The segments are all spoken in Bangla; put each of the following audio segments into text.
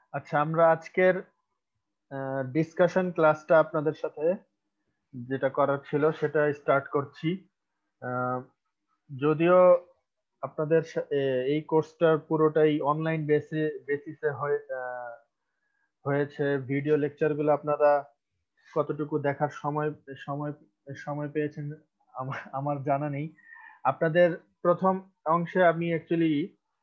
আচ্ছা, আমরা আজকের ডিসকাশন ক্লাসটা আপনাদের সাথে যেটা করার ছিল সেটা স্টার্ট করছি। যদিও আপনাদের এই কোর্সটার পুরোটাই অনলাইন বেসিসে হয়েছে, ভিডিও লেকচারগুলো আপনারা কতটুকু দেখার সময় সময় পেয়েছেন আমার জানা নেই। আপনাদের প্রথম অংশে আমি অ্যাকচুয়ালি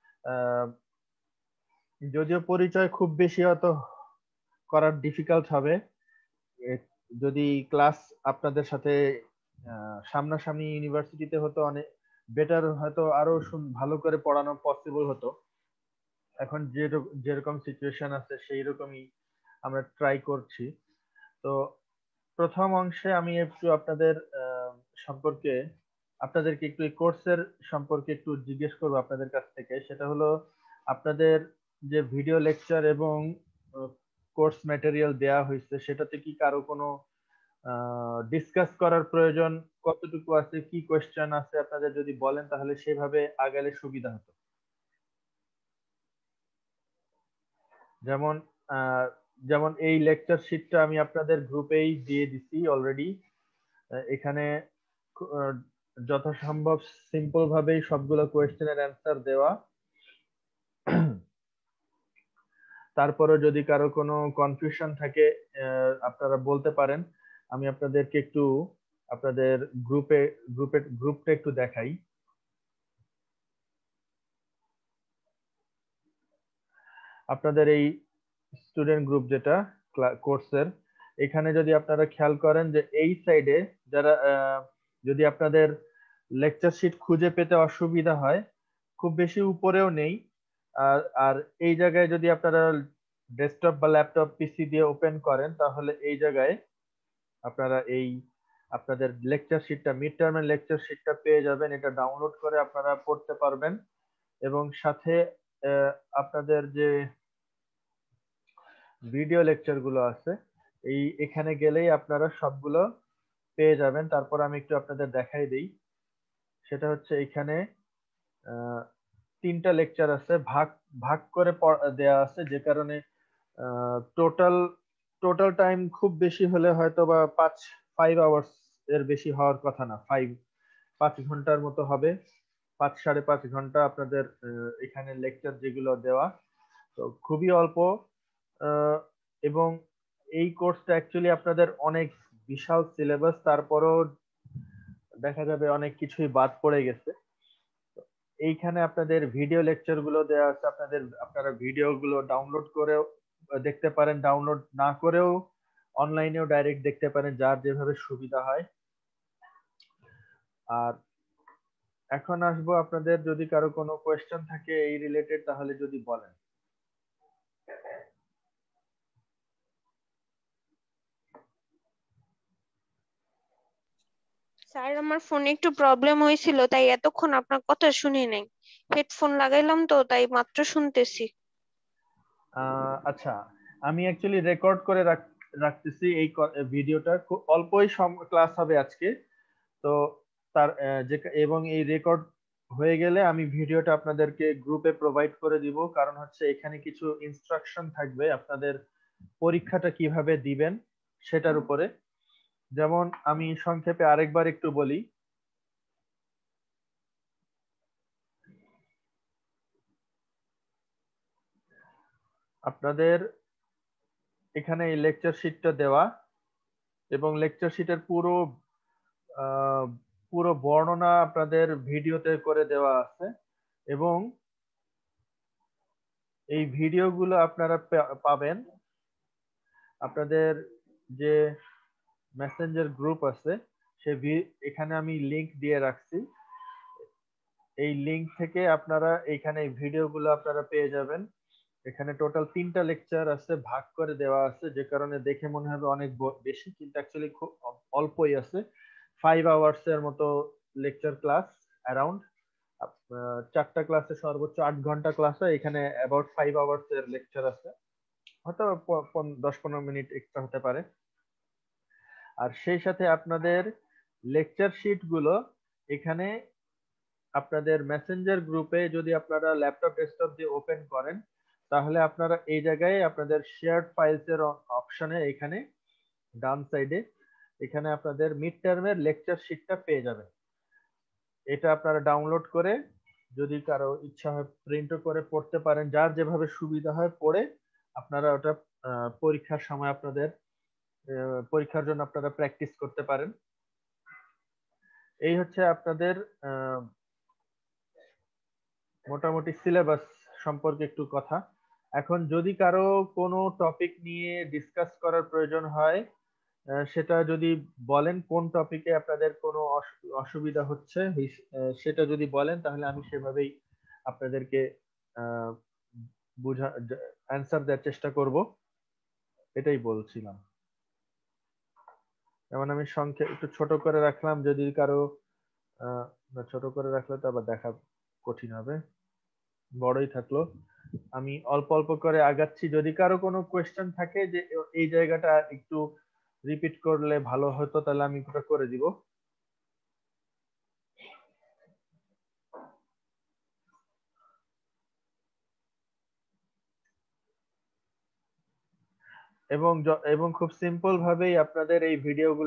যদিও পরিচয় খুব বেশি অত করার ডিফিকাল্ট হবে, যদি ক্লাস আপনাদের সাথে সামনাসামনি ইউনিভার্সিটিতে হতো অনেক বেটার, হয়তো আরো ভালো করে পড়ানো পসিবল হতো। এখন যেরকম সিচুয়েশন আছে সেই রকমই আমরা ট্রাই করছি। তো প্রথম অংশে আমি একটু আপনাদের সম্পর্কে আপনাদেরকে একটু এই কোর্সের সম্পর্কে একটু জিজ্ঞেস করবো আপনাদের কাছ থেকে। সেটা হলো আপনাদের যে ভিডিও লেকচার এবং কোর্স ম্যাটেরিয়াল দেয়া হয়েছে সেটাতে কি কারো কোনো ডিসকাস করার প্রয়োজন কতটুকু আছে, কি কোয়েশ্চেন আছে আপনাদের যদি বলেন তাহলে সেভাবে আগালে সুবিধা হতো। যেমন যেমন এই লেকচার শিটটা আমি আপনাদের গ্রুপেই দিয়ে দিছি অলরেডি। এখানে যথাসম্ভব সিম্পল ভাবেই সবগুলো কোয়েশ্চেনের অ্যান্সার দেওয়া। তারপরে যদি কারো কোনো কনফিউশন থাকে আপনারা বলতে পারেন। আমি আপনাদেরকে একটু আপনাদের গ্রুপটা একটু দেখাই। আপনাদের এই স্টুডেন্ট গ্রুপ যেটা কোর্সের, এখানে যদি আপনারা খেয়াল করেন যে এই সাইডে যারা যদি আপনাদের লেকচার শিট খুঁজে পেতে অসুবিধা হয়, খুব বেশি উপরেও নেই। আর আর এই জায়গায় যদি আপনারা ডেস্কটপ বা ল্যাপটপ পিসি দিয়ে ওপেন করেন তাহলে এই জায়গায় আপনারা এই আপনাদের লেকচার শিটটা, মিড টার্মের লেকচার শিটটা পেয়ে যাবেন। এটা ডাউনলোড করে আপনারা পড়তে পারবেন এবং সাথে আপনাদের যে ভিডিও লেকচার গুলো আছে এখানে গেলেই আপনারা সবগুলো পেয়ে যাবেন। তারপর আমি একটু আপনাদের দেখাই দিই। সেটা হচ্ছে এখানে তিনটা লেকচার আছে, ভাগ ভাগ করে দেয়া আছে, যে কারণে টোটাল টোটাল টাইম খুব বেশি হলে হয়তো বা 5 আওয়ার্স এর বেশি হওয়ার কথা না। 5 ঘন্টার মতো হবে, 5 সাড়ে 5 ঘন্টা আপনাদের এখানে লেকচার যেগুলো দেওয়া। তো খুবই অল্প। এবং এই কোর্সটা অ্যাকচুয়ালি আপনাদের অনেক বিশাল সিলেবাস, তারপরেও দেখা যাবে অনেক কিছুই বাদ পড়ে গেছে। এইখানে আপনাদের ভিডিও লেকচার গুলো দেওয়া আছে, আপনারা ভিডিও গুলো ডাউনলোড করেও দেখতে পারেন, ডাউনলোড না করেও অনলাইনেও ডাইরেক্ট দেখতে পারেন, যার যেভাবে সুবিধা হয়। আর এখন আসবো আপনাদের যদি কারো কোনো কোয়েশ্চেন থাকে এই রিলেটেড তাহলে যদি বলেন। স্যার, আমার ফোনে একটু প্রবলেম হয়েছিল, তাই এতক্ষণ আপনার কথা শুনি নাই। হেডফোন লাগাইলাম তো, তাই মাত্র শুনতেছি। আচ্ছা, আমি অ্যাকচুয়ালি রেকর্ড করে রাখতেছি এই ভিডিওটা। খুব অল্পই ক্লাস হবে আজকে। তো তার এবং এই রেকর্ড হয়ে গেলে আমি ভিডিওটা আপনাদেরকে গ্রুপে প্রোভাইড করে দিব। কারণ হচ্ছে এখানে কিছু ইনস্ট্রাকশন থাকবে আপনাদের পরীক্ষাটা কিভাবে দিবেন সেটার উপরে। যেমন আমি সংক্ষেপে আরেকবার একটু বলি। আপনাদের এখানে এই লেকচার শিটটা দেওয়া এবং লেকচার শিটের আহ, পুরো বর্ণনা আপনাদের ভিডিওতে করে দেওয়া আছে। এবং এই ভিডিওগুলো আপনারা পাবেন আপনাদের যে মেসেঞ্জার গ্রুপ আছে এখানে আমি লিংক দিয়ে রাখছি। এই লিংক থেকে আপনারা এখানে এই ভিডিওগুলো আপনারা পেয়ে যাবেন। এখানে টোটাল 3টা লেকচার আছে, ভাগ করে দেওয়া আছে, যে কারণে দেখে মনে হবে অনেক বেশি, কিন্তু অ্যাকচুয়ালি খুব অল্পই আছে। 5 আওয়ার্স এর মতো লেকচার ক্লাস অ্যারাউন্ড। 4টা ক্লাসে সর্বোচ্চ 8 ঘন্টা ক্লাস হয়, এখানে অ্যাবাউট 5 আওয়ার্স এর লেকচার আছে, হয়তো 10-15 মিনিট এক্সট্রা হতে পারে। আর সেই সাথে আপনাদের লেকচার শিট গুলো এখানে আপনাদের মেসেঞ্জার গ্রুপে যদি আপনারা ল্যাপটপ ডেস্কটপ দিয়ে ওপেন করেন তাহলে আপনারা এই জায়গায় আপনাদের শেয়ার্ড ফাইলস এর অপশনে এখানে ডান সাইডে এখানে আপনাদের মিড টার্মের লেকচার শিটটা পেয়ে যাবেন। এটা আপনারা ডাউনলোড করে যদি কারো ইচ্ছা হয় প্রিন্টও করে পড়তে পারেন, যার যেভাবে সুবিধা হয় পড়ে আপনারা ওটা পরীক্ষার সময় আপনাদের পরীক্ষার জন্য আপনারা প্র্যাকটিস করতে পারেন। এই হচ্ছে আপনাদের মোটামুটি সিলেবাস সম্পর্কে একটু কথা। এখন যদি কারো কোনো টপিক নিয়ে ডিসকাস করার প্রয়োজন হয়, সেটা যদি বলেন কোন টপিকে আপনাদের কোনো অসুবিধা হচ্ছে সেটা যদি বলেন তাহলে আমি সেভাবেই আপনাদেরকে বুঝা অ্যান্সার দেওয়ার চেষ্টা করব, এটাই বলছিলাম। যেমন আমি সংখ্যা একটু ছোট করে রাখলাম, যদি কারো ছোট করে রাখলে তো আবার দেখা কঠিন হবে, বড়ই থাকলো। আমি অল্প অল্প করে আগাচ্ছি, যদি কারো কোনো কোয়েশ্চেন থাকে যে এই জায়গাটা একটু রিপিট করলে ভালো হতো তাহলে আমি ওটা করে দিব। এবং খুব সিম্পল ভাবেই আপনাদের এই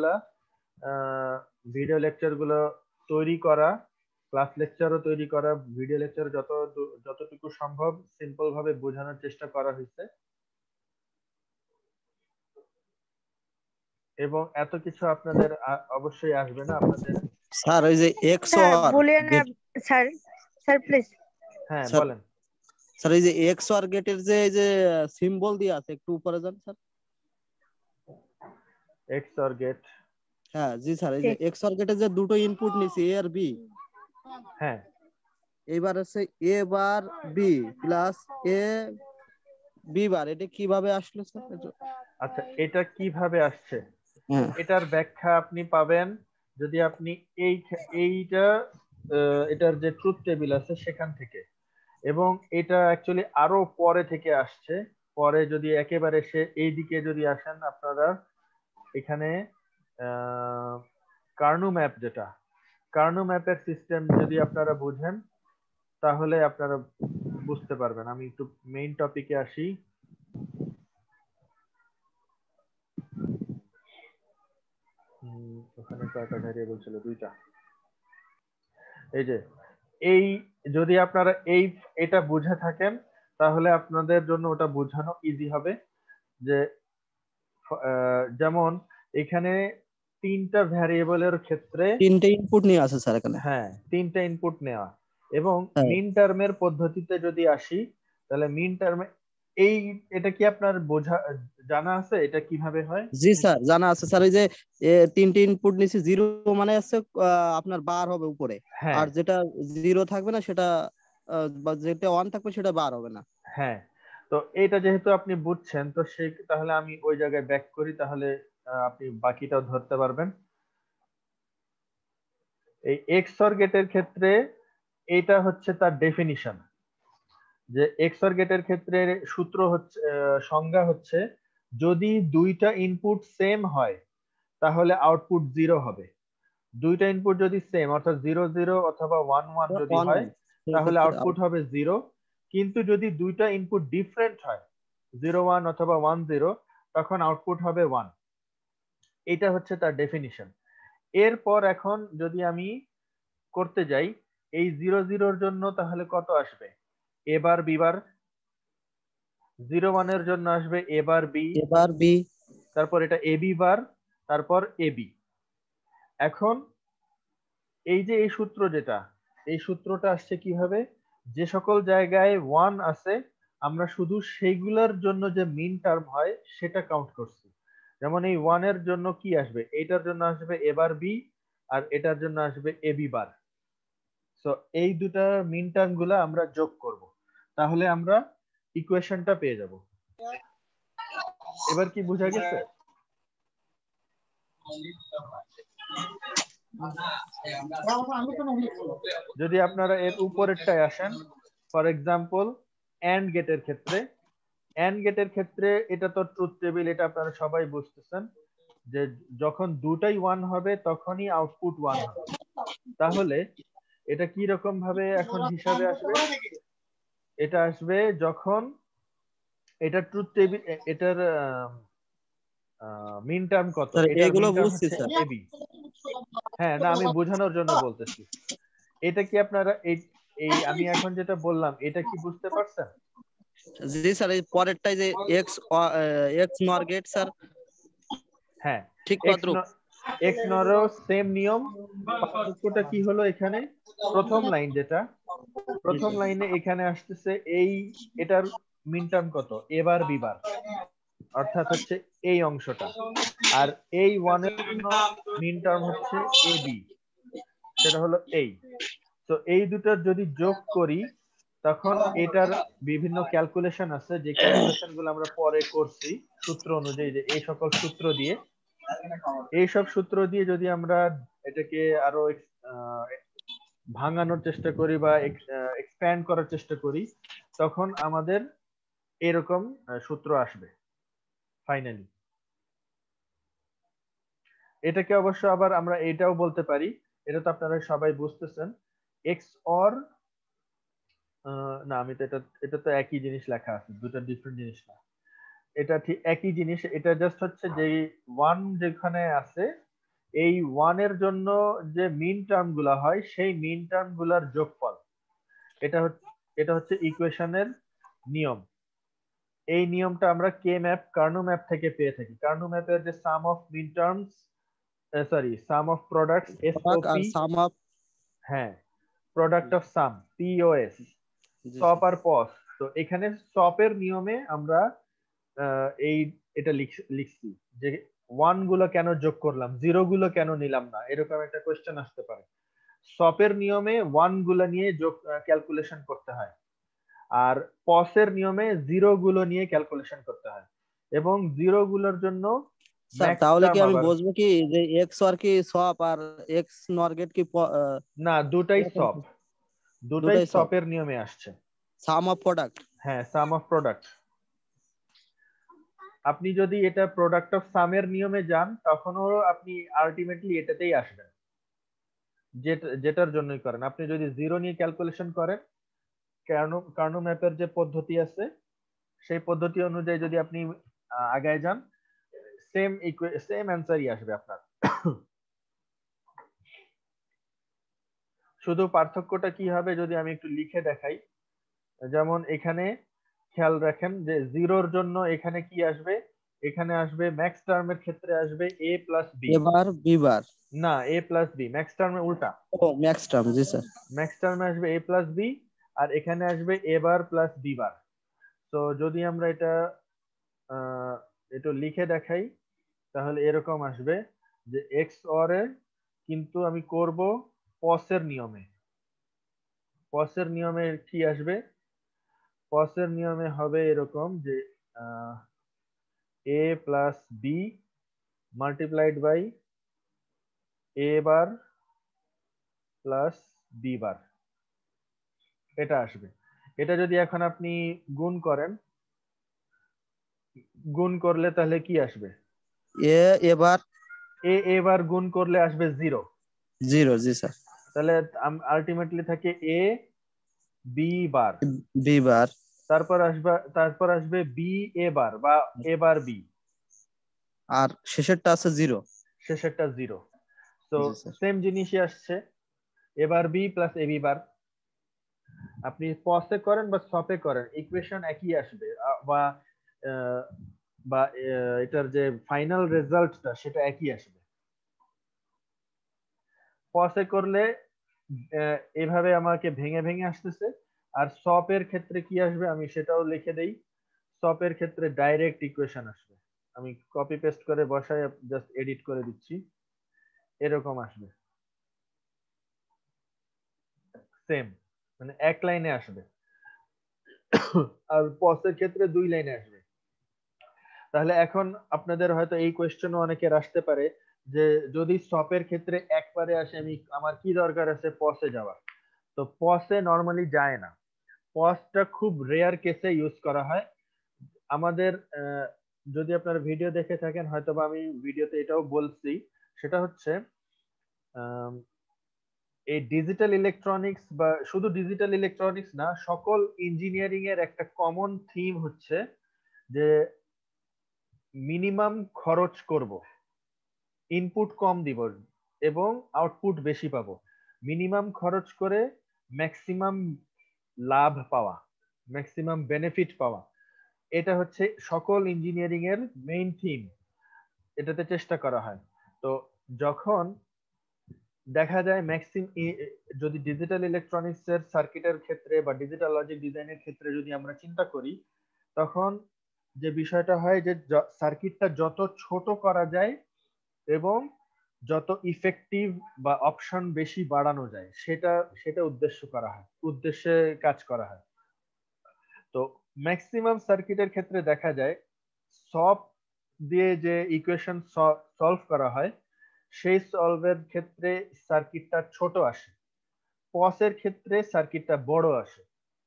ভিডিও লেকচার গুলো তৈরি করা, ক্লাস লেকচারও তৈরি করা, ভিডিও লেকচার যতটুকু সম্ভব সিম্পল ভাবে বোঝানোর চেষ্টা করা হয়েছে। এবং এত কিছু আপনাদের অবশ্যই আসবে না আপনাদের। স্যার ওই যে এক্স স্যার অর বলেন না স্যার, স্যার প্লিজ। হ্যাঁ স্যার বলেন। স্যার এই যে এক্স অর গেটের যে এই যে সিম্বল দিয়ে আছে একটু উপরে যান স্যার। এক্স অর গেট, হ্যাঁ জি স্যার, এই যে এক্স অর গেটের যে দুটো ইনপুট নিছি এ আর বি, হ্যাঁ এইবার আছে A bar B plus A B bar, এটা কিভাবে আসলো স্যার? আচ্ছা, এটা কিভাবে আসছে হ্যাঁ এটার ব্যাখ্যা আপনি পাবেন যদি আপনি এইটা এটার যে ট্রুথ টেবিল আছে সেখান থেকে, এবং এটা অ্যাকচুয়ালি আরো পরে থেকে আসছে। পরে যদি একেবারে সে এই দিকে যদি আসেন আপনারা এখানে কার্নু ম্যাপ, যেটা কার্নু ম্যাপের সিস্টেম যদি আপনারা বুঝেন তাহলে আপনারা বুঝতে পারবেন। আমি একটু মেইন টপিকে আসি। ওখানে কয়টা ভ্যারিয়েবল ছিল? দুইটা। এই যে এই যদি আপনারা এটা বুঝে থাকেন তাহলে আপনাদের জন্য ওটা বোঝানো ইজি হবে। যে যেমন এখানে তিনটা ভ্যারিয়েবলের ক্ষেত্রে তিনটে ইনপুট নিয়ে আছে স্যার এখানে। হ্যাঁ, তিনটা ইনপুট নেওয়া। এবং হ্যাঁ। মিন টার্মের পদ্ধতিতে যদি আসি তাহলে মিন টার্মে এটা কি আপনার জানা আছে এটা কিভাবে হয়? জি স্যার জানা আছে স্যার। এই যে তিনটে ইনপুট নিছি, জিরো মানে আছে আপনার বার হবে উপরে, হ্যাঁ আর যেটা জিরো থাকবে না সেটা বা যেটা ওয়ান থাকবে সেটা বার হবে না। হ্যাঁ, তো এটা যেহেতু আপনি বুঝছেন তো তাহলে আমি ওই জায়গায় ব্যাক করি, তাহলে আপনি বাকিটাও ধরতে পারবেন। এই এক্সঅর গেটের ক্ষেত্রে এটা হচ্ছে তার ডেফিনিশন, যে এক্সঅর গেটের ক্ষেত্রে সূত্র হচ্ছে সংজ্ঞা হচ্ছে যদি দুইটা ইনপুট সেম হয় তাহলে আউটপুট 0 হবে। দুইটা ইনপুট যদি সেম অর্থাৎ 0 0 অথবা 1 1 যদি ওয়ান হয় ওয়ান সেই তাহলে ক্ষেত্রে আউটপুট হবে 0। কিন্তু যদি দুইটা ইনপুট ডিফারেন্ট হয় 0 1 অথবা 1 0 তখন আউটপুট হবে 1। এটা হচ্ছে তার ডেফিনিশন। এরপর এখন যদি আমি করতে যাই এই 0 0 এর জন্য তাহলে কত আসবে? এ বার বি বার। 0 1 এর জন্য আসবে এ বার বি, এবার বি, তারপর এটা এ বি বার, তারপর এ বি। এখন এই যে এই সূত্র যেটা, এই সূত্রটা আসছে কিভাবে? যে সকল জায়গায় 1 আছে আমরা শুধু সেইগুলোর জন্য যে মিন টার্ম হয় সেটা কাউন্ট করছি। যেমন এই 1 এর জন্য কি আসবে? এইটার জন্য আসবে এ বার বি, আর এটার জন্য আসবে এ বি বার। সো এই দুটা মিন টার্ম গুলা আমরা যোগ করব, তাহলে আমরা ইকুয়েশনটা পেয়ে যাব। এবার কি বোঝা গেছে? যদি আপনারা এর উপরেরটায় আসেন, ফর এক্সাম্পল এন্ড গেটের ক্ষেত্রে, এন্ড গেটের ক্ষেত্রে এটা তো ট্রুথ টেবিল, এটা আপনারা সবাই বুঝতেছেন যে যখন দুটাই 1 হবে তখনই আউটপুট 1 হবে। তাহলে এটা কি রকম ভাবে এখন হিসাবে আসবে? এটা আসবে যখন এটা ট্রুথ টেবিল, এটার মিন টার্ম কত, স্যার এটার এগুলো মিন টার্ম বুঝছি হচ্ছে স্যার। এবি। হ্যাঁ, না আমি বোঝানোর জন্য বলতেছি। এটা কি আপনারা এই এই আমি এখন যেটা বললাম এটা কি বুঝতে পারছেন? জি স্যার, এই পরেরটাই যে x x nor gate sir, হ্যাঁ, ঠিক এক্স তদ্রুপ। এক্স নরও সেম নিয়ম। পার্থক্যটা কি হলো এখানে, প্রথম লাইন যেটা, জি প্রথম স্যার। লাইনে এখানে আসতেছে এই, এটার মিন টার্ম কত, এবার বিবার, অর্থাৎ হচ্ছে এই অংশটা। আর এই ওয়ানের জন্য মিন টার্ম হচ্ছে এ বি, সেটা হলো এই। তো এই দুটোর যদি যোগ করি তখন এটার বিভিন্ন ক্যালকুলেশন আছে, যে ক্যালকুলেশন গুলো আমরা পরে করছি সূত্র অনুযায়ী, যে এই সকল সূত্র দিয়ে, এইসব সূত্র দিয়ে যদি আমরা এটাকে আরো ভাঙানোর চেষ্টা করি বা এক্সপ্যান্ড করার চেষ্টা করি, তখন আমাদের এরকম সূত্র আসবে ফাইনালি। এটাকে অবশ্য আবার আমরা এটাও বলতে পারি, এটা তো আপনারা সবাই বুঝতেছেন, এক্স অর, না আমি তো এটা তো একই জিনিস লেখা আছে, দুটো ডিফারেন্ট জিনিস না, এটা ঠিক একই জিনিস। এটা জাস্ট হচ্ছে যে ওয়ান যেখানে আছে, এই ওয়ানের জন্য যে মিন টার্ম গুলা হয় সেই মিন টার্ম গুলার যোগফল, এটা হচ্ছে ইকুয়েশনের নিয়ম। এই নিয়মটা আমরা কে ম্যাপ, কার্নো ম্যাপ থেকে পেয়ে থাকি। কার্নো ম্যাপের যে sum of min terms, sorry sum of products আর এসওপি, সাম অফ। হ্যাঁ, প্রোডাক্ট অফ সাম পিওএস, জি সপ স্যার। আর পস। তো এখানে সপের নিয়মে আমরা এই এটা লিখছি যে ওয়ান গুলো কেন যোগ করলাম, জিরো গুলো কেন নিলাম না, এরকম একটা কোয়েশ্চেন আসতে পারে। সপের নিয়মে ওয়ান গুলো নিয়ে যোগ ক্যালকুলেশন করতে হয়, আর পসের নিয়মে জিরো গুলো নিয়ে ক্যালকুলেশন করতে হয়, এবং জিরো গুলোর জন্য স্যার ম্যাক্স তাহলে কি টার্ম আমি আবার, বুঝবো কি যে এক্স ওয়ার কি সপ আর এক্স নর গেট কি না দুটাই সপ, দুটাই দুটাই সপ, সপের নিয়মে আসছে। Sum of product. হ্যাঁ, সাম অফ প্রোডাক্ট। আপনি যদি এটা প্রোডাক্ট অফ সামের নিয়মে যান তখনও আপনি আলটিমেটলি এটাতেই আসবেন, যেটার জন্যই করেন। আপনি যদি জিরো নিয়ে ক্যালকুলেশন করেন, কার্নো ম্যাপের যে পদ্ধতি আছে সেই পদ্ধতি অনুযায়ী যদি আপনি আগায় যান, সেম সেম অ্যান্সারই আসবে আপনার। শুধু পার্থক্যটা কি হবে যদি আমি একটু লিখে দেখাই। যেমন এখানে খেয়াল রাখেন যে জিরোর জন্য এখানে কি আসবে, এখানে আসবে ম্যাক্স টার্মের ক্ষেত্রে আসবে এ প্লাস বি। এবার বি বার। না, এ প্লাস বি ম্যাক্স টার্মে উল্টা, ও ম্যাক্স টার্ম, জি স্যার। ম্যাক্স টার্মে আসবে এ প্লাস বি, আর এখানে আসবে এ বার প্লাস বি বার। তো যদি আমরা এটা একটু লিখে দেখাই তাহলে এরকম আসবে যে এক্স অর এ কিন্তু আমি করব পসের নিয়মে। পসের নিয়মে কি আসবে, পসের নিয়মে হবে এরকম যে A plus B multiplied by A bar plus B bar, এটা আসবে। এটা যদি এখন আপনি গুণ করেন, গুণ করলে তাহলে কি আসবে, এবার এবার গুণ করলে আসবে জিরো। জিরো, জি স্যার। তাহলে আলটিমেটলি থাকে এ বি বার, বি বার। তারপর আসবে বি এ বার বা এ বার বি, আর শেষেরটা আছে জিরো। শেষেরটা জিরো। তো জি স্যার। সেম জিনিসই আসছে, এবার বি প্লাস এবি বার। আপনি পসে করেন বা সপে করেন ইকুয়েশন একই আসবে, বা আহ, বা এটার যে ফাইনাল রেজাল্টটা সেটা একই আসবে। পসে করলে এভাবে আমাকে ভেঙে ভেঙে আসতেছে, আর সপের ক্ষেত্রে কি আসবে আমি সেটাও লিখে দেই। সপের ক্ষেত্রে ডাইরেক্ট ইকুয়েশন আসবে, আমি কপি পেস্ট করে বসায় জাস্ট এডিট করে দিচ্ছি, এরকম আসবে সেম, মানে এক লাইনে আসবে। আর পসের ক্ষেত্রে দুই লাইনে আসবে। তাহলে এখন আপনাদের হয়তো এই কোয়েশ্চেনও অনেকের আসতে পারে যে যদি সপের ক্ষেত্রে একবারে আসে, আমার কি দরকার আছে পসে যাওয়ার। তো পসে নর্মালি যায় না, পসটা খুব রেয়ার কেসে ইউজ করা হয়। আমাদের যদি আপনারা ভিডিও দেখে থাকেন হয়তো বা আমি ভিডিওতে এটাও বলছি, সেটা হচ্ছে এই ডিজিটাল ইলেকট্রনিক্স, বা শুধু ডিজিটাল ইলেকট্রনিক্স না, সকল ইঞ্জিনিয়ারিং এর একটা কমন থিম হচ্ছে যে মিনিমাম খরচ করব, ইনপুট কম দিব এবং আউটপুট বেশি পাবো, মিনিমাম খরচ করে ম্যাক্সিমাম লাভ পাওয়া, ম্যাক্সিমাম বেনিফিট পাওয়া, এটা হচ্ছে সকল ইঞ্জিনিয়ারিং এর মেইন থিম, এটাতে চেষ্টা করা হয়। তো যখন দেখা যায় যদি ডিজিটাল ইলেকট্রনিক্স এর সার্কিটের ক্ষেত্রে বা ডিজিটাল লজিক ডিজাইনের ক্ষেত্রে যদি আমরা চিন্তা করি, তখন যে বিষয়টা হয় যে সার্কিটটা যত ছোট করা যায় এবং যত ইফেক্টিভ বা অপশন বেশি বাড়ানো যায়, সেটা উদ্দেশ্যে কাজ করা হয়। তো ম্যাক্সিমাম সার্কিটের ক্ষেত্রে দেখা যায় সব দিয়ে যে ইকুয়েশন সলভ করা হয়, সেই সলভের ক্ষেত্রে সার্কিটটা ছোট আসে, পসের ক্ষেত্রে সার্কিটটা বড় আসে।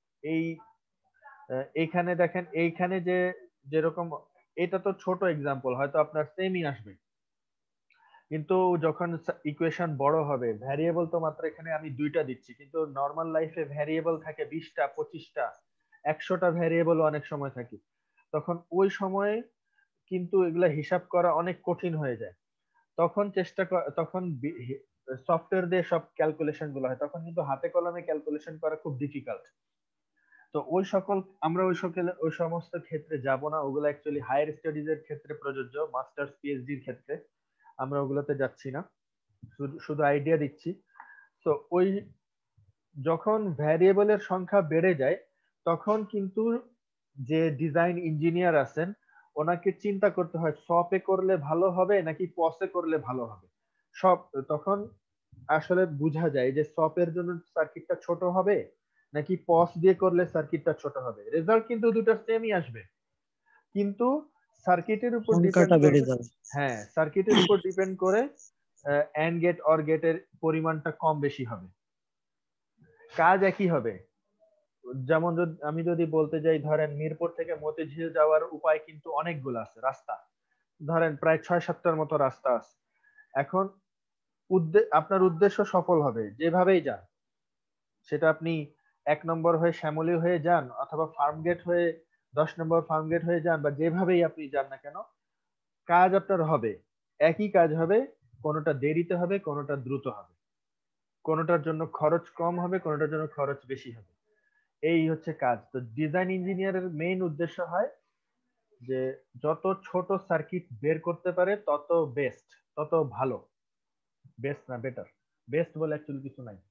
এইখানে দেখেন, এইখানে যেরকম, এটা তো ছোট এক্সাম্পল, হয়তো আপনার সেমই আসবে, কিন্তু যখন ইকুয়েশন বড় হবে, ভ্যারিয়েবল তো মাত্র এখানে আমি 2টা দিচ্ছি, কিন্তু নর্মাল লাইফে ভ্যারিয়েবল থাকে 20টা, 25টা, 100টা ভ্যারিয়েবল অনেক সময় থাকে। তখন ওই সময়ে কিন্তু এগুলা হিসাব করা অনেক কঠিন হয়ে যায়। তখন সফটওয়্যার দিয়ে সব ক্যালকুলেশন গুলো হয়, তখন কিন্তু হাতে কলমে ক্যালকুলেশন করা খুব ডিফিকাল্ট। তো আমরা ওই সমস্ত ক্ষেত্রে যাব না, ওগুলো অ্যাকচুয়ালি হায়ার স্টাডিজ এর ক্ষেত্রে প্রযোজ্য, মাস্টার্স পিএইচডি এর ক্ষেত্রে আমরা ওগুলোতে যাচ্ছি না, শুধু আইডিয়া দিচ্ছি। তো যখন ভ্যারিয়েবলের সংখ্যা বেড়ে যায়, তখন কিন্তু যে ডিজাইন ইঞ্জিনিয়ার আছেন, ওনাকে চিন্তা করতে হয় সপে করলে ভালো হবে নাকি পসে করলে ভালো হবে। তখন আসলে বোঝা যায় যে সপের জন্য সার্কিটটা ছোট হবে নাকি পস দিয়ে করলে সার্কিটটা ছোট হবে। রেজাল্ট কিন্তু দুটো সেমই আসবে, কিন্তু সার্কিটের উপর ডিপেন্ড সংখ্যাটা বেড়ে করবে। যাবে। হ্যাঁ, সার্কিটের উপর ডিপেন্ড করে এন্ড গেট অর গেটের পরিমাণটা কম বেশি হবে, কাজ একই হবে। যেমন আমি যদি বলতে যাই, ধরেন মিরপুর থেকে মতিঝিল যাওয়ার উপায় কিন্তু অনেকগুলো আছে রাস্তা, ধরেন প্রায় 6-7টার মতো রাস্তা আছে। এখন আপনার উদ্দেশ্য সফল হবে যেভাবেই যান, সেটা আপনি 1 নম্বর হয়ে শ্যামলী হয়ে যান, অথবা ফার্মগেট হয়ে 10 নম্বর ফার্মগেট হয়ে যান, বা যেভাবেই আপনি যান না কেন, কাজ আপনার হবে, একই কাজ হবে। কোনোটা দেরিতে হবে, কোনোটা দ্রুত হবে, কোনোটার জন্য খরচ কম হবে, কোনোটার জন্য খরচ বেশি হবে। এই হচ্ছে কাজ। তো ডিজাইন ইঞ্জিনিয়ারের মেইন উদ্দেশ্য হয় যে যত ছোট সার্কিট বের করতে পারে তত বেস্ট, তত ভালো। বেস্ট না, বেটার। বেস্ট বলে অ্যাকচুয়ালি কিছু নাই।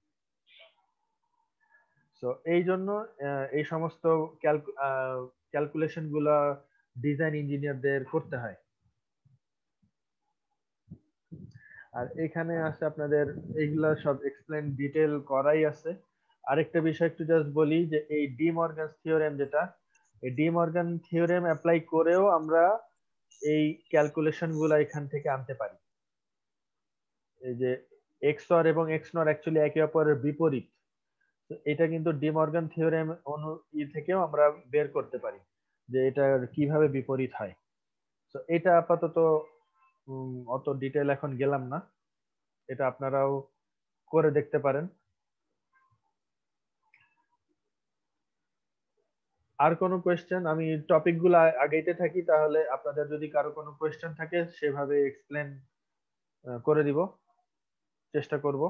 তো এই জন্য এই সমস্ত ক্যালকুলেশন গুলা ডিজাইন ইঞ্জিনিয়ারদের করতে হয়। আর এখানে আছে আপনাদের এইগুলা সব এক্সপ্লেন ডিটেল করাই আছে। আরেকটা বিষয় একটু জাস্ট বলি, যে এই ডি মর্গান থিওরেম, যেটা এই ডি মর্গান থিওরেম অ্যাপ্লাই করেও আমরা এই ক্যালকুলেশন গুলা এখান থেকে আনতে পারি। এই যে এক্সঅর এবং এক্সনর অ্যাকচুয়ালি একে অপরের বিপরীত, তো এটা কিন্তু ডি মর্গান থিওরেম থেকেও আমরা বের করতে পারি যে এটা কিভাবে বিপরীত হয়। তো এটা আপাতত অত ডিটেল এখন গেলাম না, এটা আপনারাও করে দেখতে পারেন। আর কোনো কোয়েশ্চেন? আমি টপিক গুলো আগাইতে থাকি, তাহলে আপনাদের যদি কারো কোনো কোয়েশ্চেন থাকে সেভাবে এক্সপ্লেন করে দিব, চেষ্টা করব।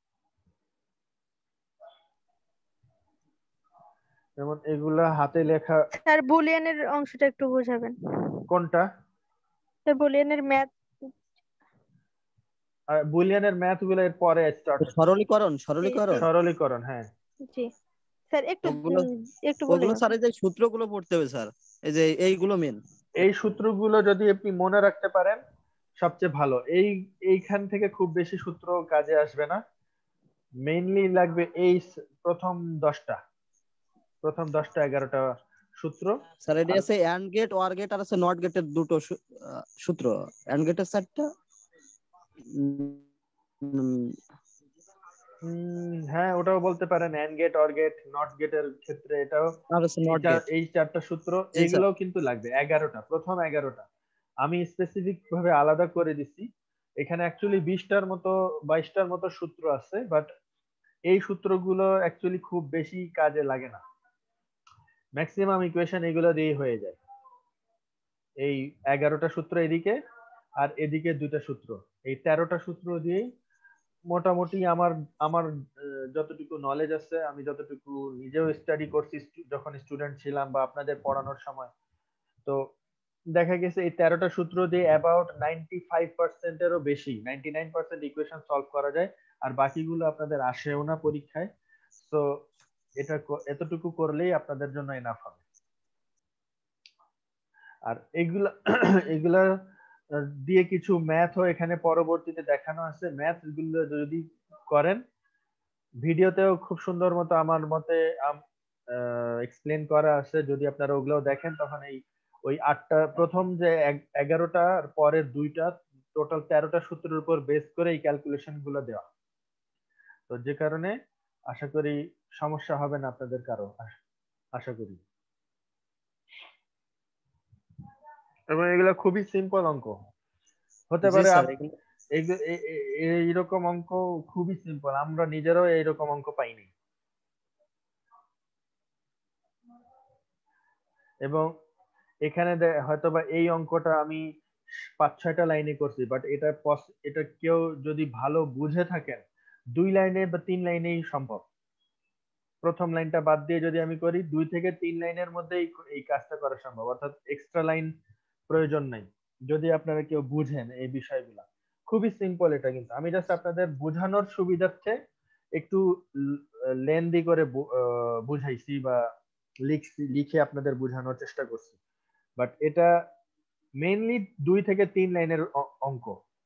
যেমন এগুলা হাতে লেখা। স্যার বুলিয়ানের অংশটা একটু বোঝাবেন। কোনটা? স্যার বুলিয়ানের ম্যাথ। বুলিয়ানের ম্যাথ গুলো এর পরে স্টার্ট হচ্ছে। সরলীকরণ জি সরলীকরণ সরলীকরণ, হ্যাঁ। জি স্যার একটু ওগুলো একটু বলে ওগুলো স্যার হবে। এই যে সূত্রগুলো পড়তে হবে স্যার, এই যে এইগুলো মেন। এই সূত্রগুলো যদি আপনি মনে রাখতে পারেন সবচেয়ে ভালো। এইখান থেকে খুব বেশি সূত্র কাজে আসবে না, মেইনলি লাগবে এই প্রথম 10টা, 11টা সূত্র। স্যার এটি আর আছে এন্ড গেট, ওর গেট, আর আছে নট গেটের দুটো সূত্র। এন্ড গেটের 4টা, হ্যাঁ, ওটাও বলতে পারেন, and gate, or gate, not গেটের ক্ষেত্রে এটাও। আর আছে নট গেট। এই 4টা সূত্র, জি স্যার। এগুলোও কিন্তু লাগবে 11টা, প্রথম 11টা আমি স্পেসিফিক ভাবে আলাদা করে দিচ্ছি। এখানে অ্যাকচুয়ালি 20টার মতো 22টার মতো সূত্র আছে, বাট এই সূত্রগুলো অ্যাকচুয়ালি খুব বেশি কাজে লাগে না, ম্যাক্সিমাম ইকুয়েশন এগুলো দিয়ে হয়ে যায়। এই 11টা সূত্র এদিকে আর এদিকে 2টা সূত্র, এই 13টা সূত্র দিয়েই মোটামুটি আমার আমার যতটুকু নলেজ আছে, আমি যতটুকু নিজেও স্টাডি করছি যখন স্টুডেন্ট ছিলাম বা আপনাদের পড়ানোর সময়, তো দেখা গেছে এই 13টা সূত্র দিয়ে অ্যাবাউট 95% এরও বেশি, 99% ইকুয়েশন সলভ করা যায়। আর বাকিগুলো আপনাদের আসেও না পরীক্ষায়। তো এটা এতটুকু করলেই আপনাদের জন্য এনাফ হবে। আর এগুলা এগুলা দিয়ে কিছু ম্যাথও এখানে পরবর্তীতে দেখানো আছে। ম্যাথ গুলো যদি করেন, ভিডিওতেও খুব সুন্দর মতো আমার মতে এক্সপ্লেন করা আছে। যদি আপনারা ওগুলোও দেখেন তখন এই ওই 8টা প্রথম যে 11টার পরের 2টা টোটাল 13টা সূত্রের উপর বেস করে এই ক্যালকুলেশন গুলো দেওয়া। তো যে কারণে আশা করি সমস্যা হবে না আপনাদের কারো, আশা করি। এবং এগুলো খুবই সিম্পল অঙ্ক হতে জি পারে। স্যার, এগুলো এইরকম অঙ্ক খুবই সিম্পল, আমরা নিজেরাও এইরকম অঙ্ক পাইনি। এবং এখানে হয়তোবা এই অঙ্কটা আমি 5-6টা লাইনে করছি, বাট এটা কেউ যদি ভালো বুঝে থাকেন 2 লাইনে বা 3 লাইনেই সম্ভব। প্রথম লাইনটা বাদ দিয়ে যদি আমি করি 2 থেকে 3 লাইনের মধ্যেই এই কাজটা করা সম্ভব, অর্থাৎ এক্সট্রা লাইন প্রয়োজন নাই যদি আপনারা কেউ বুঝেন এই বিষয়গুলো। খুবই সিম্পল এটা, কিন্তু আমি জাস্ট আপনাদের বোঝানোর সুবিধার্থে একটু লেন্দি করে বুঝাইছি বা লিখে আপনাদের বোঝানোর চেষ্টা করছি। বাট এটা মেইনলি 2 থেকে 3 লাইনের অঙ্ক।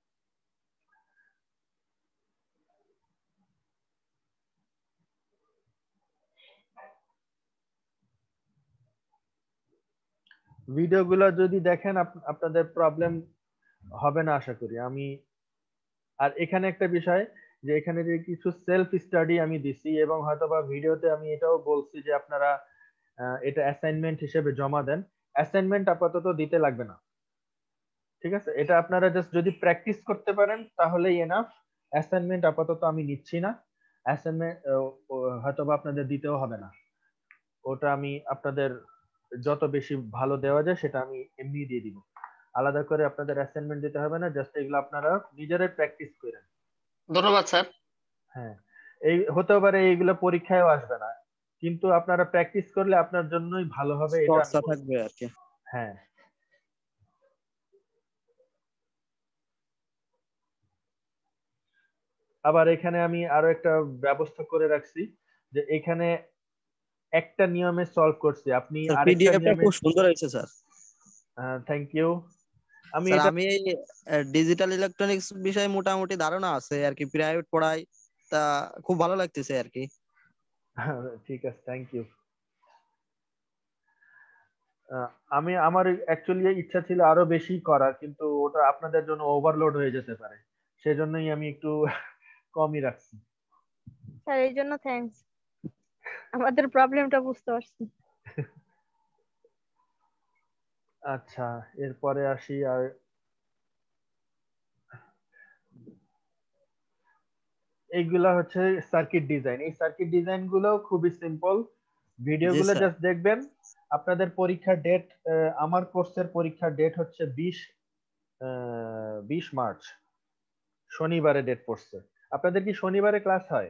ভিডিওগুলো যদি দেখেন আপনাদের প্রবলেম হবে না আশা করি আমি। আর এখানে একটা বিষয়, যে এখানে যে কিছু সেলফ স্টাডি আমি দিছি এবং হয়তোবা ভিডিওতে আমি এটাও বলছি যে আপনারা এটা অ্যাসাইনমেন্ট হিসেবে জমা দেন। অ্যাসাইনমেন্ট আপাতত দিতে লাগবে না, ঠিক আছে? এটা আপনারা জাস্ট যদি প্র্যাকটিস করতে পারেন তাহলেই এনাফ। অ্যাসাইনমেন্ট আপাতত আমি নিচ্ছি না। অ্যাসাইনমেন্ট হয়তোবা আপনাদের দিতেও হবে না, ওটা আমি আপনাদের যত বেশি ভালো দেওয়া যায় সেটা আমি এমনি দিয়ে দিব। আলাদা করে আপনাদের অ্যাসাইনমেন্ট দিতে হবে না, জাস্ট এগুলো আপনারা নিজেরাই প্র্যাকটিস করেন। ধন্যবাদ স্যার। হ্যাঁ, এই হতেও পারে এইগুলো পরীক্ষায়ও আসবে না, কিন্তু আপনারা প্র্যাকটিস করলে আপনার জন্যই ভালো হবে, এটা আমি চর্চা বলবো। থাকবে আর কি। হ্যাঁ, আবার এখানে আমি আরো একটা ব্যবস্থা করে রাখছি, যে এখানে একটা নিয়মে সলভ করছি, আপনি স্যার আরেকটা পিডিএফটা নিয়মে। খুব সুন্দর হয়েছে স্যার। Thank you. আমি স্যার এটা আমি এই ডিজিটাল ইলেকট্রনিক্স বিষয়ে মোটামুটি ধারণা আছে আর কি, প্রাইভেট পড়াই, তা খুব ভালো লাগতেছে আর কি। ঠিক আছে, থ্যাংক ইউ। আমি আমার অ্যাকচুয়ালি ইচ্ছা ছিল আরো বেশি করার, কিন্তু ওটা আপনাদের জন্য ওভারলোড হয়ে যেতে পারে, সেজন্যই আমি একটু কমই রাখছি। স্যার এই জন্য থ্যাঙ্কস, আমাদের প্রবলেমটা বুঝতে পারছি। আচ্ছা, এরপরে আসি। আর এইগুলা হচ্ছে সার্কিট ডিজাইন। এই সার্কিট ডিজাইন গুলো খুবই সিম্পল, জি ভিডিওগুলো স্যার। জাস্ট দেখবেন। আপনাদের পরীক্ষার ডেট, আমার কোর্সের পরীক্ষার ডেট হচ্ছে 20 মার্চ, শনিবারে ডেট পড়ছে। আপনাদের কি শনিবারে ক্লাস হয়?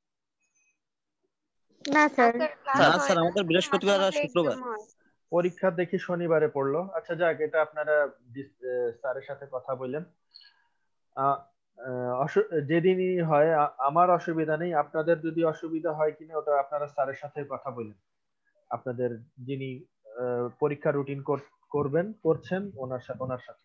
না স্যার, ক্লাস না স্যার হয় স্যার, না, আমাদের মাঝে বৃহস্পতিবার আর মাঝে শুক্রবার। এক্সাম হয়। পরীক্ষা দেখি শনিবারে পড়লো। আচ্ছা যাক, এটা আপনারা স্যারের সাথে কথা বললেন। আহ, যেদিনই হয় আমার অসুবিধা নেই, আপনাদের যদি অসুবিধা হয় কিনা ওটা আপনারা স্যারের সাথে কথা বলেন। আপনাদের যিনি পরীক্ষা রুটিন করছেন ওনার সাথে।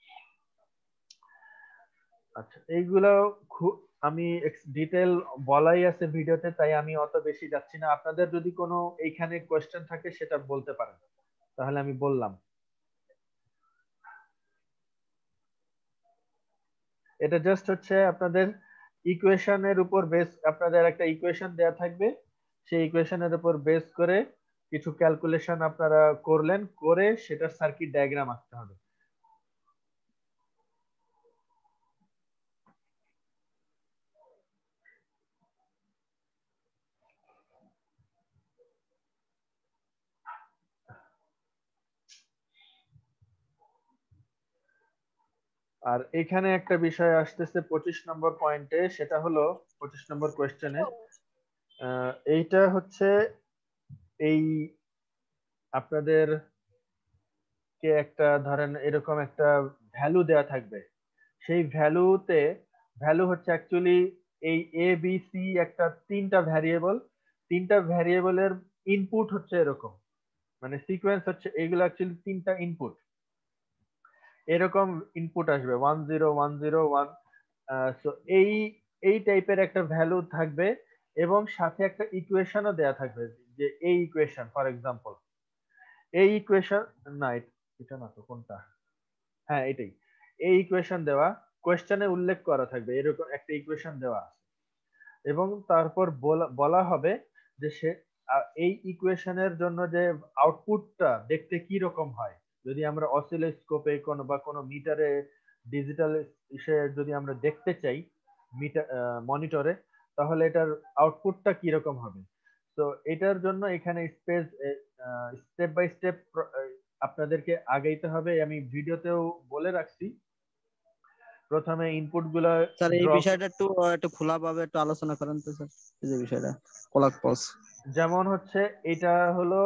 আচ্ছা, এইগুলো আমি ডিটেল বলাই আছে ভিডিওতে, তাই আমি অত বেশি যাচ্ছি না। আপনাদের যদি কোনো এইখানে কোয়েশ্চেন থাকে সেটা বলতে পারেন, তাহলে আমি বললাম। এটা জাস্ট হচ্ছে আপনাদের ইকুয়েশনের উপর বেস, আপনাদের একটা ইকুয়েশন দেয়া থাকবে, সেই ইকুয়েশনের উপর বেস করে কিছু ক্যালকুলেশন আপনারা করলেন, করে সেটা সার্কিট ডায়াগ্রাম আঁকতে হবে। আর এখানে একটা বিষয় আসতেছে 25 নম্বর পয়েন্টে, সেটা হলো 25 নম্বর কোয়েশ্চেনে এইটা হচ্ছে এই আপনাদের কে একটা ধরেন এরকম একটা ভ্যালু দেয়া থাকবে, সেই ভ্যালু হচ্ছে অ্যাকচুয়ালি এই এ বি সি একটা তিনটা ভ্যারিয়েবলের ইনপুট হচ্ছে এরকম, মানে সিকোয়েন্স হচ্ছে এগুলো অ্যাকচুয়ালি তিনটা ইনপুট, এরকম ইনপুট আসবে 1 0 1 0 1। সো এই এই টাইপের একটা ভ্যালু থাকবে এবং সাথে একটা ইকুয়েশনও দেয়া থাকবে, যে এই ইকুয়েশন ফর এক্সাম্পল এই ইকুয়েশন, না এটা না তো, কোনটা, হ্যাঁ এটাই, এই ইকুয়েশন দেওয়া কোয়েশ্চেনে উল্লেখ করা থাকবে, এরকম একটা ইকুয়েশন দেওয়া আছে এবং তারপর বলা হবে যে সে এই ইকুয়েশনের জন্য যে আউটপুটটা দেখতে কি রকম হয়, যদি আমরা অসিলোস্কোপে কোনো মিটারে ডিজিটাল ইসে যদি আমরা দেখতে চাই মিটার মনিটরে, তাহলে এটার আউটপুটটা কি রকম হবে। তো এটার জন্য এখানে স্টেপ বাই স্টেপ আপনাদেরকে আগাইতে হবে, আমি ভিডিওতেও বলে রাখছি। প্রথমে ইনপুট গুলা স্যার এই ড্র, বিষয়টা একটু খোলাভাবে একটু আলোচনা করেন তো স্যার, এই যে বিষয়টা কোলাক পজ। যেমন হচ্ছে এটা হলো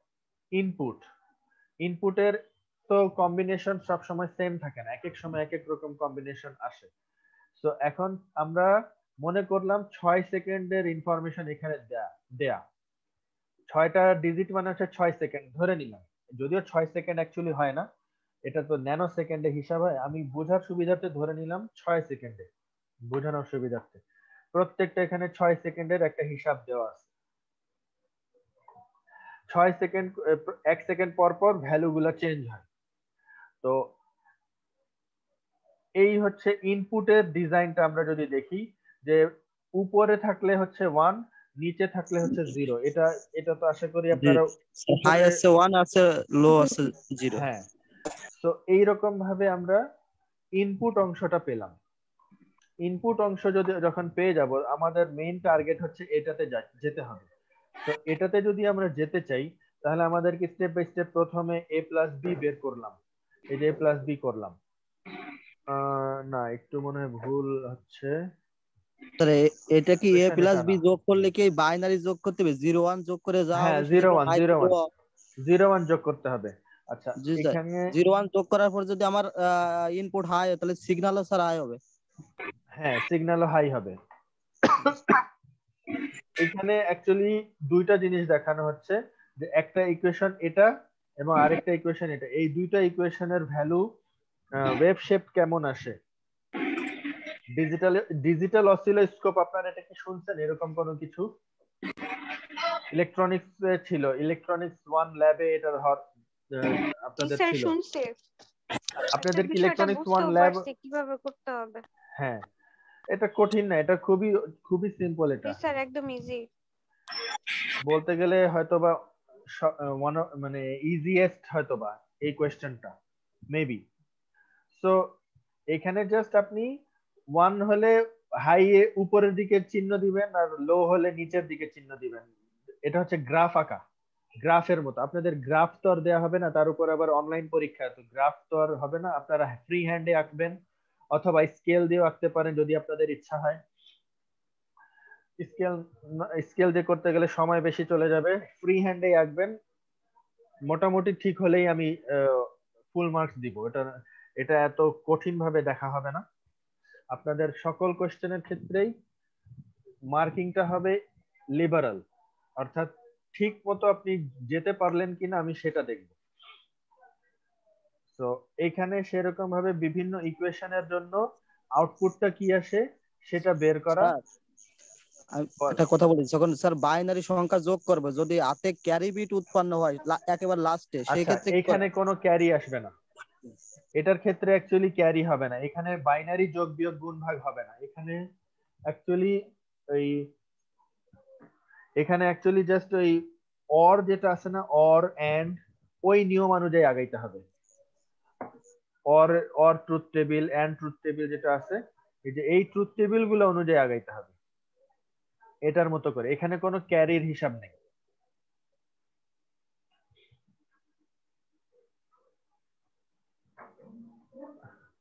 ইনপুটের তো কম্বিনেশন সব সময় সেম থাকে না, এক এক সময় এক এক রকম কম্বিনেশন আসে। তো এখন আমরা মনে করলাম 6 সেকেন্ডের ইনফরমেশন এখানে দেয়া 6টা ডিজিট মানে হচ্ছে 6 সেকেন্ড ধরে নিলাম, যদিও 6 সেকেন্ড অ্যাকচুয়ালি হয় না, এটা তো ন্যানো সেকেন্ডে হিসাব হয়, আমি বোঝার সুবিধার্থে ধরে নিলাম 6 সেকেন্ডে, বোঝানোর সুবিধার্থে প্রত্যেকটা এখানে 6 সেকেন্ডের একটা হিসাব দেওয়া আছে। 6 সেকেন্ড 1 সেকেন্ড পর পর ভ্যালু গুলা চেঞ্জ হয়। তো এই হচ্ছে ইনপুটের ডিজাইনটা, আমরা যদি দেখি যে উপরে থাকলে হচ্ছে 1, নিচে থাকলে হচ্ছে 0, এটা এটা তো আশা করি জি, আপনারা হাই উপরে, আছে 1, আছে লো আছে 0। হ্যাঁ। তো এইরকম ভাবে আমরা ইনপুট অংশটা পেলাম। ইনপুট অংশ যখন পেয়ে যাব, আমাদের মেইন টার্গেট হচ্ছে এটাতে যেতে হবে। তো এটাতে যদি আমরা যেতে চাই, তাহলে আমাদেরকে স্টেপ বাই স্টেপ প্রথমে a প্লাস বি বের করলাম, এই যে a প্লাস বি করলাম। না একটু মনে হয় ভুল হচ্ছে, স্যার এটা কি এ Question প্লাস এটা বি না, যোগ করলে কি বাইনারি যোগ করতে হবে, 0 1 যোগ করে যা হ্যাঁ হবে সেটা জিরো কি one high zero low? One 0 1 যোগ করতে হবে। আচ্ছা জি স্যার, এখানে 0 1 যোগ করার পর যদি আমার ইনপুট হাই হয় তাহলে সিগন্যালও স্যার হাই হবে। হ্যাঁ সিগন্যালও হাই হবে। এখানে অ্যাকচুয়ালি দুইটা জিনিস দেখানো হচ্ছে, যে একটা ইকুয়েশন এটা এবং আরেকটা ইকুয়েশন এটা, এই দুইটা ইকুয়েশনের ভ্যালু ওয়েভ শেপ কেমন আসে। ডিজিটাল অসিলোস্কোপ, আপনারা এটা কি শুনছেন এরকম কোনো কিছু? ইলেকট্রনিক্স ছিল, ইলেকট্রনিক্স 1 ল্যাবে এটার জি আপনাদের স্যার ছিল, শুনছি, স্যার আপনাদের কি বিষয়টা ইলেকট্রনিক্স 1 বুঝতেও ল্যাব? পারছি কিভাবে করতে হবে। হ্যাঁ, এটা কঠিন না, এটা খুবই খুবই সিম্পল। জি এটা স্যার একদম ইজি। বলতে গেলে হয়তোবা মানে ইজিয়েস্ট হয়তোবা এই কোয়েশ্চেনটা মেবি। সো এখানে জাস্ট আপনি 1 হলে হাই উপরের দিকে চিহ্ন দিবেন, আর লো হলে নিচের দিকে চিহ্ন দিবেন। এটা হচ্ছে গ্রাফ আঁকা, গ্রাফের মতো। আপনাদের গ্রাফ তো আর দেওয়া হবে না, তার উপর আবার অনলাইন পরীক্ষা, তো গ্রাফ তো আর হবে না, আপনারা ফ্রি হ্যান্ডে আঁকবেন অথবা স্কেল দিয়েও আঁকতে পারেন যদি আপনাদের ইচ্ছা হয়। স্কেল স্কেল দিয়ে করতে গেলে সময় বেশি চলে যাবে, ফ্রি হ্যান্ডে আঁকবেন, মোটামুটি ঠিক হলেই আমি ফুল মার্কস দিব। এটা এত কঠিন ভাবে দেখা হবে না, আপনাদের সকল কোশ্চেনের ক্ষেত্রেই মার্কিংটা হবে লিবারাল, অর্থাৎ ঠিক মতো আপনি যেতে পারলেন কিনা আমি সেটা দেখব। তো এখানে সেরকম ভাবে বিভিন্ন ইকুয়েশনের জন্য আউটপুটটা কি আসে সেটা বের করা। স্যার আমি একটা কথা বলি, যখন স্যার বাইনারি সংখ্যা যোগ করবে যদি হাতে ক্যারি বিট উৎপন্ন হয় একেবারে লাস্টে, সেই আচ্ছা ক্ষেত্রে কি এখানে করবে? কোনো ক্যারি আসবে না, এটার ক্ষেত্রে অ্যাকচুয়ালি ক্যারি হবে না, এখানে বাইনারি যোগ বিয়োগ গুণ ভাগ হবে না, এখানে অ্যাকচুয়ালি ওই এখানে অ্যাকচুয়ালি জাস্ট ওই অর যেটা আছে না, অর এন্ড, ওই নিয়ম অনুযায়ী আগাইতে হবে। Or or truth table and truth table যেটা আছে, এই যে এই ট্রুথ টেবিল গুলো অনুযায়ী আগাইতে হবে এটার মতো করে, এখানে কোনো ক্যারির হিসাব নেই।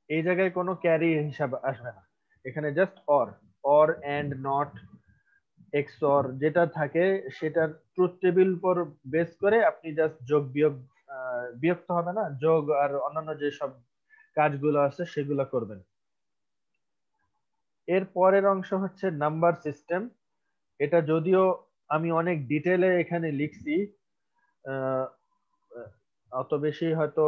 এই জায়গায় কোনো ক্যারি হিসাব আসবে না, এখানে just or and not XOR যেটা থাকে সেটার ট্রুথ টেবিল উপর বেস করে আপনি জাস্ট যোগ বিয়োগ, বিয়োগ তো হবে না, যোগ আর অন্যান্য যে সব কাজগুলো আছে সেগুলো করবেন। এর পরের অংশ হচ্ছে নাম্বার সিস্টেম। এটা যদিও আমি অনেক ডিটেলে এখানে লিখছি, আহ, অত বেশি হয়তো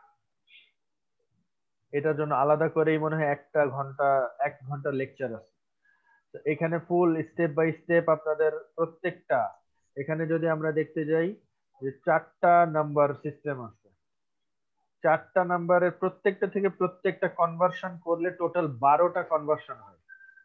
এটার জন্য আলাদা করেই মনে হয় 1 ঘন্টা লেকচার আছে। তো এখানে ফুল স্টেপ বাই স্টেপ আপনাদের প্রত্যেকটা, এখানে যদি আমরা দেখতে যাই যে 4টা নাম্বার সিস্টেম আছে, 4টা নাম্বারের প্রত্যেকটা থেকে প্রত্যেকটা কনভার্সন করলে টোটাল 12টা কনভার্সন হয়।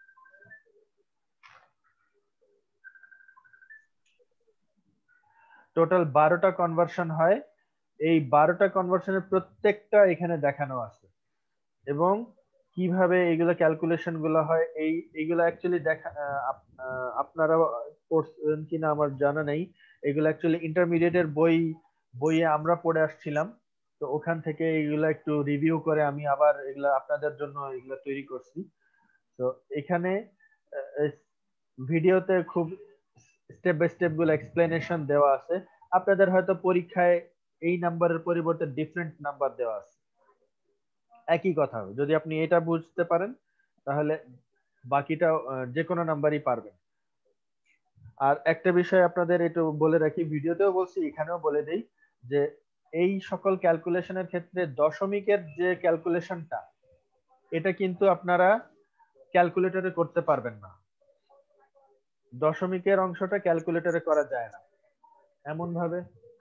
টোটাল 12টা কনভার্সন হয়। এই 12টা কনভার্সনের প্রত্যেকটা এখানে দেখানো আছে, এবং কিভাবে এগুলো ক্যালকুলেশন গুলো হয় এইগুলো অ্যাকচুয়ালি দেখা আপনারা পড়ছেন কিনা আমার জানা নেই। এগুলো অ্যাকচুয়ালি ইন্টারমিডিয়েটের বইয়ে আমরা পড়ে আসছিলাম, তো ওখান থেকে এগুলো একটু রিভিউ করে আমি আবার এগুলো আপনাদের জন্য এগুলো তৈরি করছি। তো এখানে ভিডিওতে খুব স্টেপ বাই স্টেপ গুলো এক্সপ্লেনেশন দেওয়া আছে। আপনাদের হয়তো পরীক্ষায় এই নাম্বারের পরিবর্তে ডিফারেন্ট নাম্বার দেওয়া আছে, একই কথা। যদি আপনি এটা বুঝতে পারেন তাহলে বাকিটা যে কোনো নাম্বারই পারবেন। আর একটা বিষয় আপনাদের একটু বলে রাখি, ভিডিওতেও বলছি এখানেও বলে দেই, যে এই সকল ক্যালকুলেশনের ক্ষেত্রে দশমিকের যে ক্যালকুলেশনটা, এটা কিন্তু আপনারা ক্যালকুলেটরে করতে পারবেন না। দশমিকের অংশটা ক্যালকুলেটরে করা যায় না এমন ভাবে।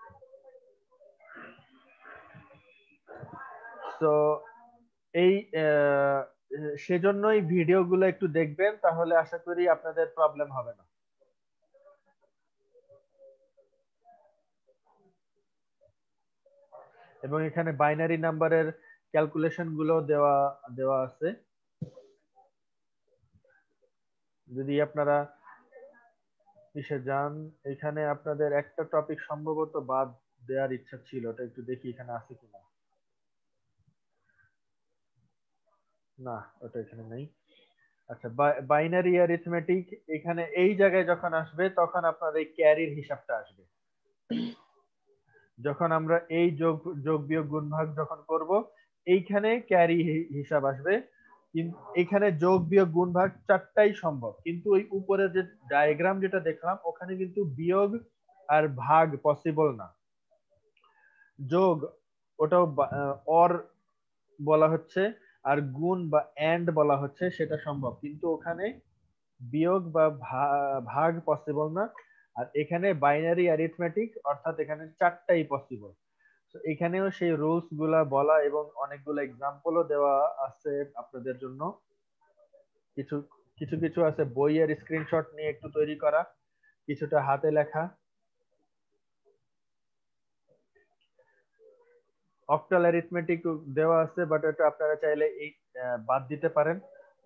তো এই সেজন্যই ভিডিওগুলো একটু দেখবেন, তাহলে আশা করি আপনাদের প্রবলেম হবে না। এবং এখানে বাইনারি নাম্বারের ক্যালকুলেশন গুলো দেওয়া দেওয়া আছে। যদি আপনারা কিসে যান, এখানে আপনাদের একটা টপিক সম্ভবত বাদ দেওয়ার ইচ্ছা ছিল, ওটা একটু দেখি এখানে আছে কিনা। না, ওটা এখানে নেই। আচ্ছা, বাইনারি অ্যারিথমেটিক, এখানে এই জায়গায় যখন আসবে তখন আপনার এই ক্যারির হিসাবটা আসবে। যখন আমরা এই যোগ যোগ বিয়োগ গুণ ভাগ যখন করব, এইখানে ক্যারি হিসাব আসবে। কিন্তু এখানে যোগ বিয়োগ গুণ ভাগ 4টাই সম্ভব, কিন্তু ওই উপরে যে ডায়াগ্রাম যেটা দেখলাম ওখানে কিন্তু বিয়োগ আর ভাগ পসিবল না। যোগ ওটাও অর বলা হচ্ছে, আর গুণ বা এন্ড বলা হচ্ছে, সেটা সম্ভব, কিন্তু ওখানে বিয়োগ বা ভাগ পসিবল না। আর এখানে বাইনারি অ্যারিথমেটিক, অর্থাৎ এখানে 4টাই পসিবল। তো এখানেও সেই রুলস গুলা বলা এবং অনেকগুলো এক্সাম্পলও দেওয়া আছে আপনাদের জন্য। কিছু কিছু কিছু আছে বইয়ের স্ক্রিনশট নিয়ে একটু তৈরি করা, কিছুটা হাতে লেখা। অক্টাল অ্যারিথমেটিক দেওয়া আছে, বাট এটা আপনারা চাইলে এই বাদ দিতে পারেন।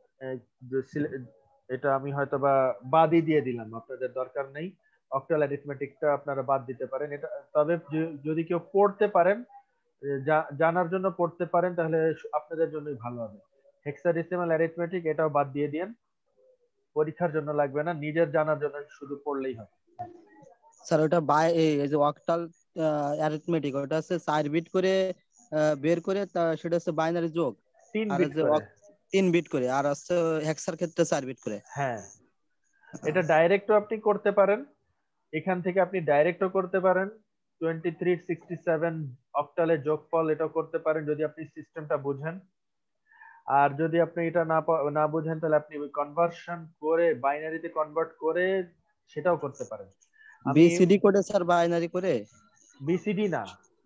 এটা আমি হয়তো বা বাদই দিয়ে দিলাম, আপনাদের দরকার নেই। অক্টাল অ্যারিথমেটিকটা আপনারা বাদ দিতে পারেন। এটা তবে যদি কেউ পড়তে পারেন, জানার জন্য পড়তে পারেন, তাহলে আপনাদের জন্যই ভালো হবে। হেক্সাডেসিমাল অ্যারিথমেটিক এটাও বাদ দিয়ে দিন, পরীক্ষার জন্য লাগবে না, নিজের জানার জন্য শুধু পড়লেই হবে। স্যার ওটা এই যে অক্টাল অ্যারিথমেটিক, ওটা হচ্ছে 4 বিট করে বের করে সেটা হচ্ছে বাইনারি যোগ, 3 আর বিট যে করে। 3 বিট করে, আর হচ্ছে হেক্সার ক্ষেত্রে 4 বিট করে। হ্যাঁ, এটা ডাইরেক্টও আপনি করতে পারেন, এখান থেকে আপনি ডাইরেক্টও করতে পারেন। 2367 অক্টালে যোগফল এটাও করতে পারেন যদি আপনি সিস্টেমটা বুঝেন। আর যদি আপনি এটা না বুঝেন, তাহলে আপনি কনভার্সন করে বাইনারিতে কনভার্ট করে সেটাও করতে পারেন। আমি বিসিডি করে স্যার বাইনারি করে? বিসিডি না,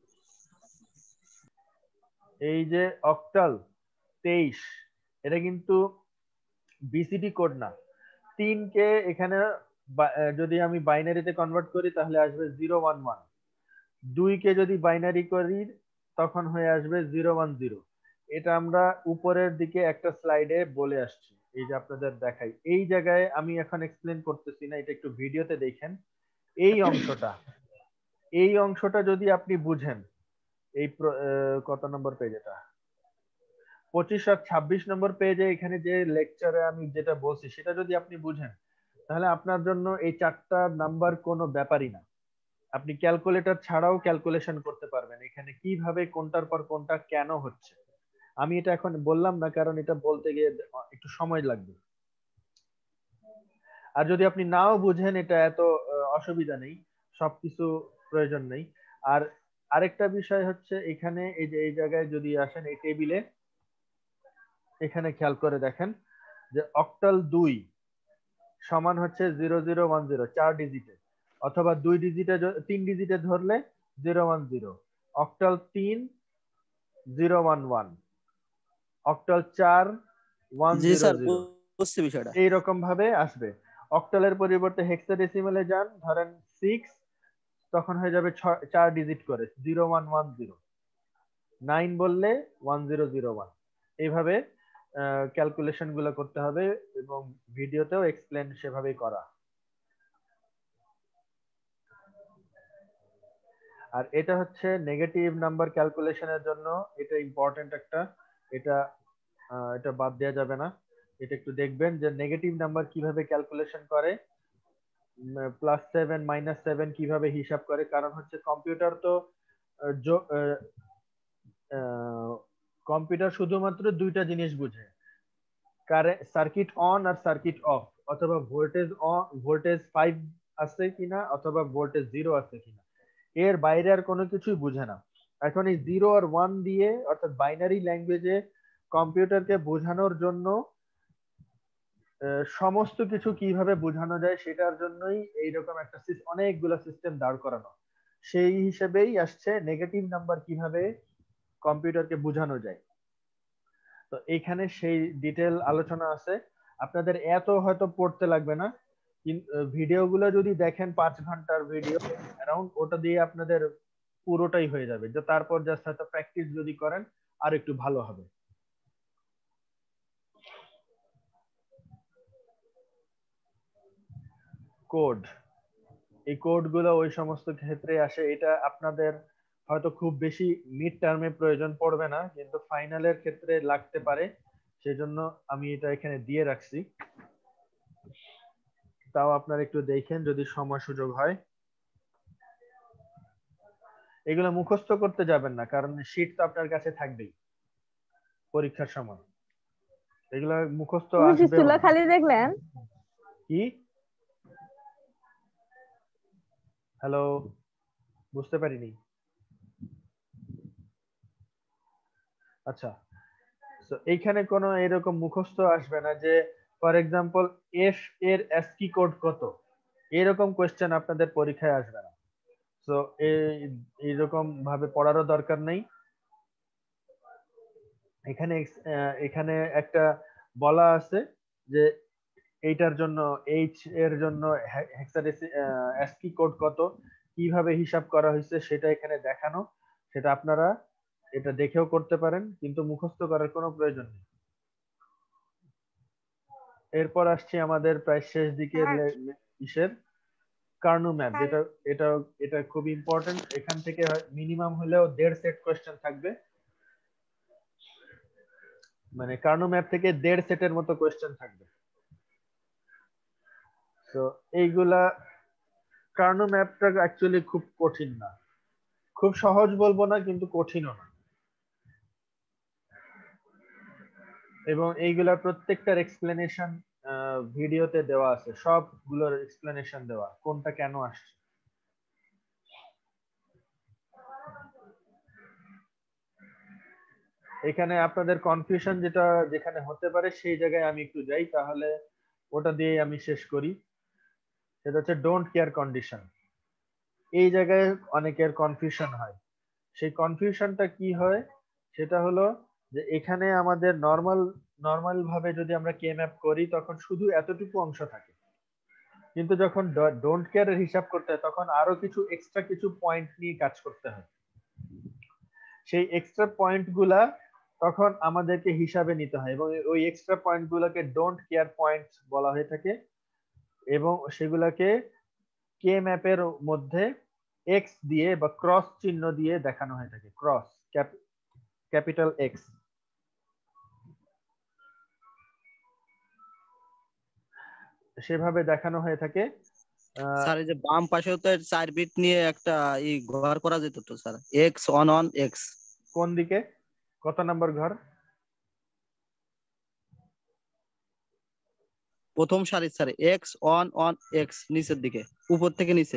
এই যে অক্টাল 23, এটা কিন্তু বিসিডি কোড না। 3 কে এখানে যদি আমি বাইনারিতে কনভার্ট করি তাহলে আসবে 011। 2 কে যদি বাইনারি করি তখন হয়ে আসবে 010। এটা আমরা উপরের দিকে একটা স্লাইডে বলে আসছি, এই যে আপনাদের দেখাই। এই জায়গায় আমি এখন এক্সপ্লেন করতেছি না, এটা একটু ভিডিওতে দেখেন। এই অংশটা যদি আপনি বুঝেন, এই কত নম্বর পেজ, এটা 25 আর 26 নম্বর পেজে এখানে যে লেকচারে আমি যেটা বলছি সেটা যদি আপনি বুঝেন তাহলে আপনার জন্য এই 4টা নাম্বার কোনো ব্যাপারই না। আপনি ক্যালকুলেটর ছাড়াও ক্যালকুলেশন করতে পারবেন এখানে কিভাবে কোনটার পর কোনটা কেন হচ্ছে। আমি এটা এখন বললাম না কারণ এটা বলতে গিয়ে একটু সময় লাগবে। আর যদি আপনি নাও বুঝেন এটা এত অসুবিধা নেই, সবকিছু প্রয়োজন নেই। আর আরেকটা বিষয় হচ্ছে এখানে এই যে এই জায়গায় যদি আসেন এই টেবিলে এখানে খেয়াল করে দেখেন যে অক্টাল 2 সমান হচ্ছে 0010 4 ডিজিটে, অথবা 2 ডিজিটে 3 ডিজিটে ধরলে 010, অক্টাল 3 011, অক্টাল 4 জি স্যার 100 বুঝছি বিষয়টা। এইরকম ভাবে আসবে। অক্টালের পরিবর্তে হেক্সাডেসিমালে যান, ধরেন 6 তখন হয়ে যাবে 4 ডিজিট করে 0110, 9 বললে 1001। এইভাবে ক্যালকুলেশন গুলো করতে হবে এবং ভিডিওতেও এক্সপ্লেন সেভাবেই করা। আর এটা হচ্ছে নেগেটিভ নাম্বার ক্যালকুলেশনের জন্য, এটা ইম্পর্টেন্ট একটা, এটা এটা বাদ দেওয়া যাবে না। এটা একটু দেখবেন যে নেগেটিভ নাম্বার কিভাবে ক্যালকুলেশন করে, +7 -7 কিভাবে হিসাব করে। কারণ হচ্ছে কম্পিউটার তো কম্পিউটার শুধুমাত্র দুইটা জিনিস বুঝে, কারেন্ট সার্কিট অন আর সার্কিট অফ, অথবা ভোল্টেজ অন, ভোল্টেজ 5 আছে কিনা অথবা ভোল্টেজ 0 আছে কিনা, এর বাইরে আর কোনো কিছুই বুঝে না। এখন এই 0 আর 1 দিয়ে অর্থাৎ বাইনারি ল্যাঙ্গুয়েজে কম্পিউটারকে বোঝানোর জন্য সমস্ত কিছু কিভাবে বোঝানো যায় সেটার জন্যই এইরকম একটা অনেকগুলো সিস্টেম দাঁড় করানো। সেই হিসেবেই আসছে নেগেটিভ নাম্বার কিভাবে কম্পিউটারকে বোঝানো যায়। তো এইখানে সেই ডিটেল আলোচনা আছে, আপনাদের এত হয়তো পড়তে লাগবে না, ভিডিওগুলো যদি দেখেন 5 ঘন্টার ভিডিও অ্যারাউন্ড, ওটা দিয়ে আপনাদের পুরোটাই হয়ে যাবে। যে তারপর জাস্ট হয়তো প্র্যাকটিস যদি করেন আর একটু ভালো হবে। কোড, এই কোড গুলো ওই সমস্ত ক্ষেত্রে আসে। এটা আপনাদের হয়তো খুব বেশি মিড টার্মে প্রয়োজন পড়বে না, কিন্তু ফাইনালের ক্ষেত্রে লাগতে পারে, সেজন্য আমি এটা এখানে দিয়ে রাখছি। তাও আপনারা একটু দেখেন যদি সময় সুযোগ হয়। এগুলো মুখস্থ করতে যাবেন না, কারণ শীট তো আপনার কাছে থাকবেই পরীক্ষার সময়, এগুলো মুখস্থ তুমি কি আসবেও চুলা না। খালি দেখলেন? কি? হ্যালো, বুঝতে পারিনি। আচ্ছা, তো এইখানে কোনো এরকম মুখস্থ আসবে না যে ফর এক্সাম্পল এফ এর অ্যাসকি কোড কত, এরকম কোশ্চেন আপনাদের পরীক্ষায় আসবে না। তো এইরকম ভাবে পড়ারও দরকার নেই। এখানে এখানে একটা বলা আছে যে এইটার জন্য এইচ এর জন্য অ্যাসকি কোড কত, কিভাবে হিসাব করা হয়েছে সেটা এখানে দেখানো, সেটা আপনারা এটা দেখেও করতে পারেন, কিন্তু মুখস্থ করার কোনো প্রয়োজন নেই। এরপর আসছে আমাদের প্রায় শেষ দিকের ইসের কার্নো ম্যাপ, যেটা এটা এটা খুব ইম্পর্টেন্ট। এখান থেকে মিনিমাম হলেও 1.5 সেট কোশ্চেন থাকবে, মানে কার্নো ম্যাপ থেকে 1.5 সেটের মতো কোশ্চেন থাকবে। তো এইগুলা কার্নো ম্যাপটা অ্যাকচুয়ালি খুব কঠিন না, খুব সহজ বলবো না কিন্তু কঠিনও না, এবং এইগুলা প্রত্যেকটার এক্সপ্লেনেশন ভিডিওতে দেওয়া আছে, সবগুলোর এক্সপ্লেনেশন দেওয়া কোনটা কেন আসছে। এখানে আপনাদের কনফিউশন যেটা যেখানে হতে পারে সেই জায়গায় আমি একটু যাই, তাহলে ওটা দিয়ে আমি শেষ করি। সেটা হচ্ছে ডোন্ট কেয়ার কন্ডিশন। এই জায়গায় অনেকের কনফিউশন হয়। সেই কনফিউশনটা কি হয়, সেটা হলো যে এখানে আমাদের নর্মাল ভাবে যদি আমরা কে ম্যাপ করি তখন শুধু এতটুকু অংশ থাকে, কিন্তু যখন ডোন্ট কেয়ারের হিসাব করতে হয় তখন আরো কিছু এক্সট্রা কিছু পয়েন্ট নিয়ে কাজ করতে হয়। সেই এক্সট্রা পয়েন্ট গুলা তখন আমাদেরকে হিসাবে নিতে হয়, এবং ওই এক্সট্রা পয়েন্ট গুলাকে ডোন্ট কেয়ার পয়েন্ট বলা হয়ে থাকে, এবং সেগুলাকে কে ম্যাপের মধ্যে এক্স দিয়ে বা ক্রস চিহ্ন দিয়ে দেখানো হয়ে থাকে, ক্রস ক্যাপিটাল এক্স। সেভাবে দেখানো হয়ে থাকে। স্যার এই যে বাম পাশেও তো 4 বিট নিয়ে একটা ঘর করা যেত তো sir, x on on x. কোন দিকে, কত নম্বর ঘর? প্রথম সারি sir, x on on x, নিচের দিকে, উপর থেকে নিচে।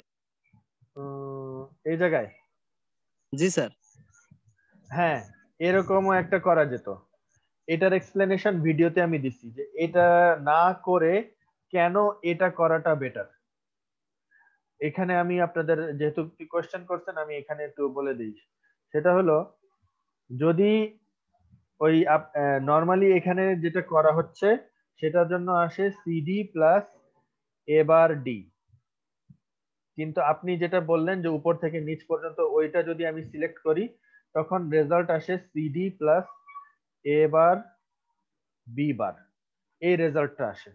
এই জায়গায়? জি স্যার। হ্যাঁ, এরকমও একটা করা যেত। এটার এক্সপ্লেনেশন ভিডিওতে আমি দিচ্ছি যে এটা না করে কেন এটা করাটা বেটার। এখানে আমি আপনাদের, যেহেতু কোয়েশ্চেন করছেন, আমি এখানে একটু বলে দিই। সেটা হলো, যদি ওই নর্মালি এখানে যেটা করা হচ্ছে সেটার জন্য আসে সিডি প্লাস এবার ডি, কিন্তু আপনি যেটা বললেন যে উপর থেকে নিচ পর্যন্ত, ওইটা যদি আমি সিলেক্ট করি তখন রেজাল্ট আসে CD plus A bar B bar, এই রেজাল্টটা আসে।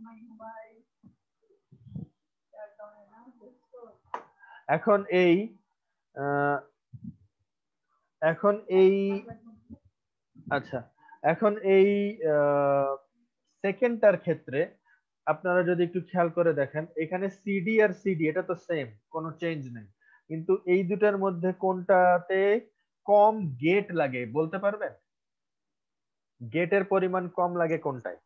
এখন এই আহ, এখন এই আচ্ছা, এখন এই সেকেন্ডটার ক্ষেত্রে আপনারা যদি একটু খেয়াল করে দেখেন, এখানে সিডি আর সিডি এটা তো সেম, কোনো চেঞ্জ নেই, কিন্তু এই দুটার মধ্যে কোনটাতে কম গেট লাগে বলতে পারবেন? গেটের পরিমাণ কম লাগে কোনটায়?